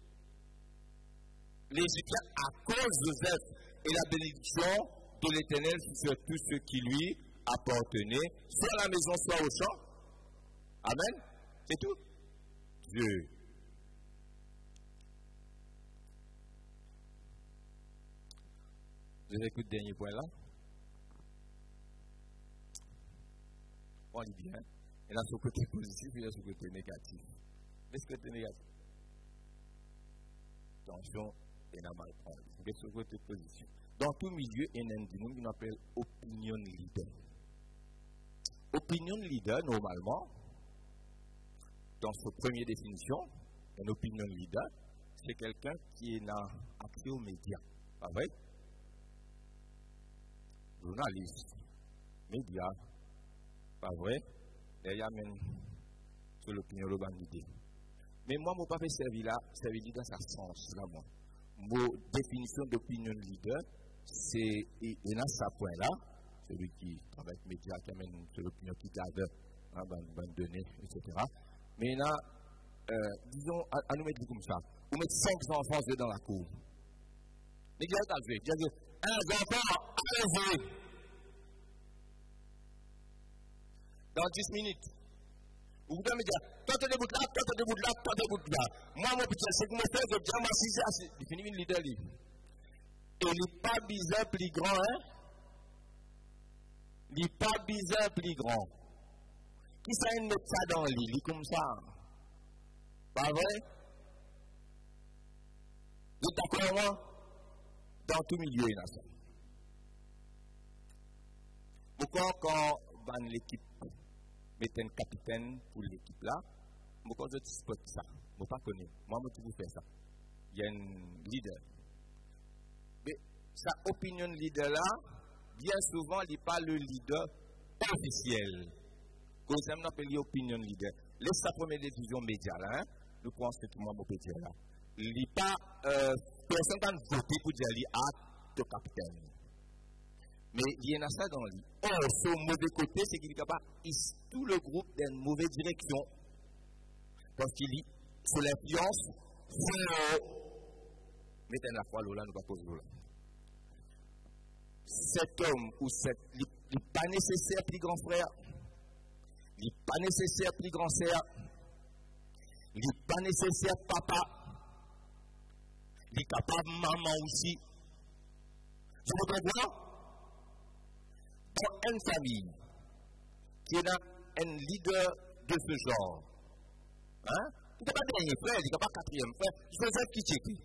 l'Égyptien à cause de Joseph. Et la bénédiction de l'Éternel sur tout ce qui lui appartenait, soit à la maison, soit au champ. Amen. C'est tout. Dieu. Vous écoutez le dernier point là. On lit bien. Il y a son côté positif et il y a son côté négatif. Mais ce côté négatif. Attention, il y a mal prendre. Il y a son côté positif. Dans tout milieu, il y a un individu qu'on appelle opinion leader. Opinion leader, normalement, dans sa première définition, un opinion leader, c'est quelqu'un qui est dans accès aux médias. Pas vrai? Journaliste, médias, pas vrai? D'ailleurs, même sur l'opinion l'idée. Mais moi, je ne peux pas servir là, servir dans ce sens là, moi. Mon définition d'opinion leader, c'est, et dans ce point-là, celui qui travaille avec les médias, qui amène sur l'opinion qui garde, hein, bonne donnée, et cetera. Mais là, euh, disons, à, à nous mettre comme ça, vous mettez cinq enfants dans la cour. Les gars, t'as vu, t'as vu, un enfant, allez-y. Dans dix minutes. Vous pouvez me dire, toi tu es debout là, toi tu es debout là, toi tu es debout là. Moi, mon petit, c'est que mon frère, je dis, moi, si c'est assez. Il finit une leader, lui. Et il n'est pas bizarre plus grand, hein? Il n'est pas bizarre plus grand. Qui ça une mettre ça dans le lit, comme ça? Pas vrai? Vous êtes d'accord, moi? dans tout milieu, il y a ça. Pourquoi quand l'équipe met un capitaine pour l'équipe là, pourquoi je spot ça? Je ne pas connais. Moi, je vous faire ça. Il y a un leader. Mais sa opinion leader là, bien souvent, il n'est pas le leader officiel. Quand on appelle opinion leader, laisse sa première décision média là, hein? Nous pensons que tout le monde peut dire là. Il n'est pas, euh, personne n'a voté pour dire qu'il a le capitaine. Mais il y en a ça dans lui. Or, son mauvais côté, c'est qu'il est capable de tout le groupe dans une mauvaise direction. Parce qu'il est sous l'influence, mettez la foi là, nous ne pas poser là. Cet homme ou cet, il n'est pas nécessaire plus grand frère, il n'est pas nécessaire plus grand sœur, il n'est pas nécessaire papa, il est capable maman aussi. Je vous comprends? Dans une famille qui a un leader de ce genre, hein? Il n'est pas dernier frère, il n'est pas quatrième frère, Joseph qui t'écrit.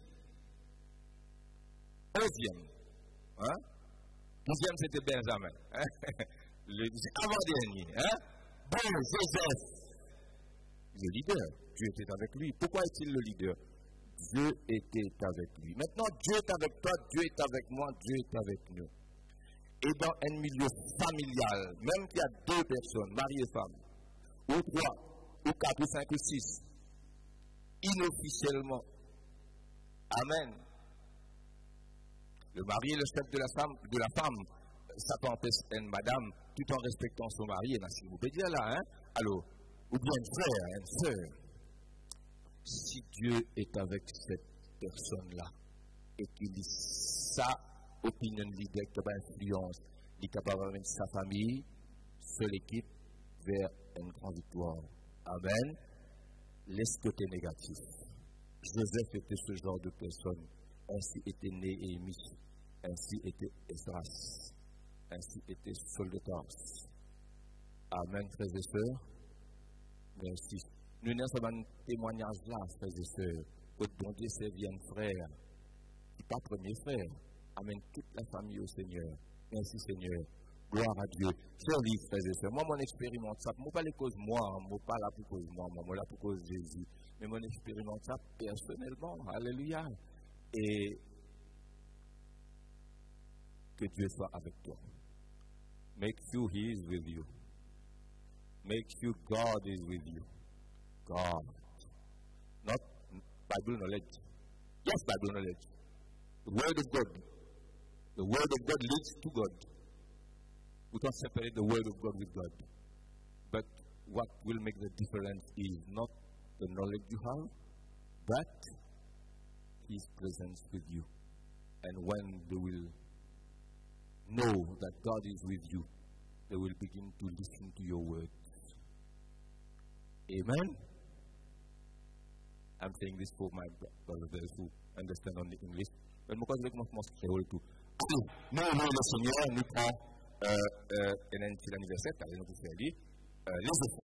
Onzième. Hein? Deuxième, c'était Benjamin. Hein? Le avant-dernier. Hein? Bon, Joseph, le leader, Dieu était avec lui. Pourquoi est-il le leader? Dieu était avec lui. Maintenant, Dieu est avec toi, Dieu est avec moi, Dieu est avec nous. Et dans un milieu familial, même qu'il y a deux personnes, mari et femme, ou trois, ou quatre, ou cinq, ou six, inofficiellement, amen. Le mari est le chef de la femme, de la femme. Satan empêche une madame, tout en respectant son mari, et si vous pouvez dire là, hein? Alors, ou bien un frère, une sœur. Si Dieu est avec cette personne-là, et qu'il dit sa opinion leader qui a influence, il est capable d'amener sa famille, seule équipe, vers une grande victoire. Amen. Laisse côté négatif. Joseph était ce genre de personne. Ainsi était né Émis. Ainsi était Esdras. Ainsi était Saul de Tarse. Amen, frères et sœurs. Merci. Nous n'avons pas un témoignage là, frères et sœurs. Que bon Dieu servit un frère. Pas premier frère. Amène toute la famille au Seigneur. Merci Seigneur. Gloire à Dieu. Chers frères et sœurs, moi, mon expérimente ça. Moi, pas les causes moi, moi, pas là pour cause moi, moi, là pour cause Jésus. Mais mon expérimente ça personnellement. Alléluia. Et que Dieu soit avec toi. Make sure He is with you. Make sure God is with you. God. Not Bible knowledge. Yes, Bible knowledge. The Word of God. The Word of God leads to God. We can't separate the Word of God with God. But what will make the difference is not the knowledge you have, but His presence with you. And when they will know that God is with you, they will begin to listen to your words. Amen? I'm saying this for my brothers who understand only English. Mais moi, je vais commencer à faire tout. Nous, nous, le Seigneur, nous prend euh, euh, un anniversaire, par exemple, vous faire dire, les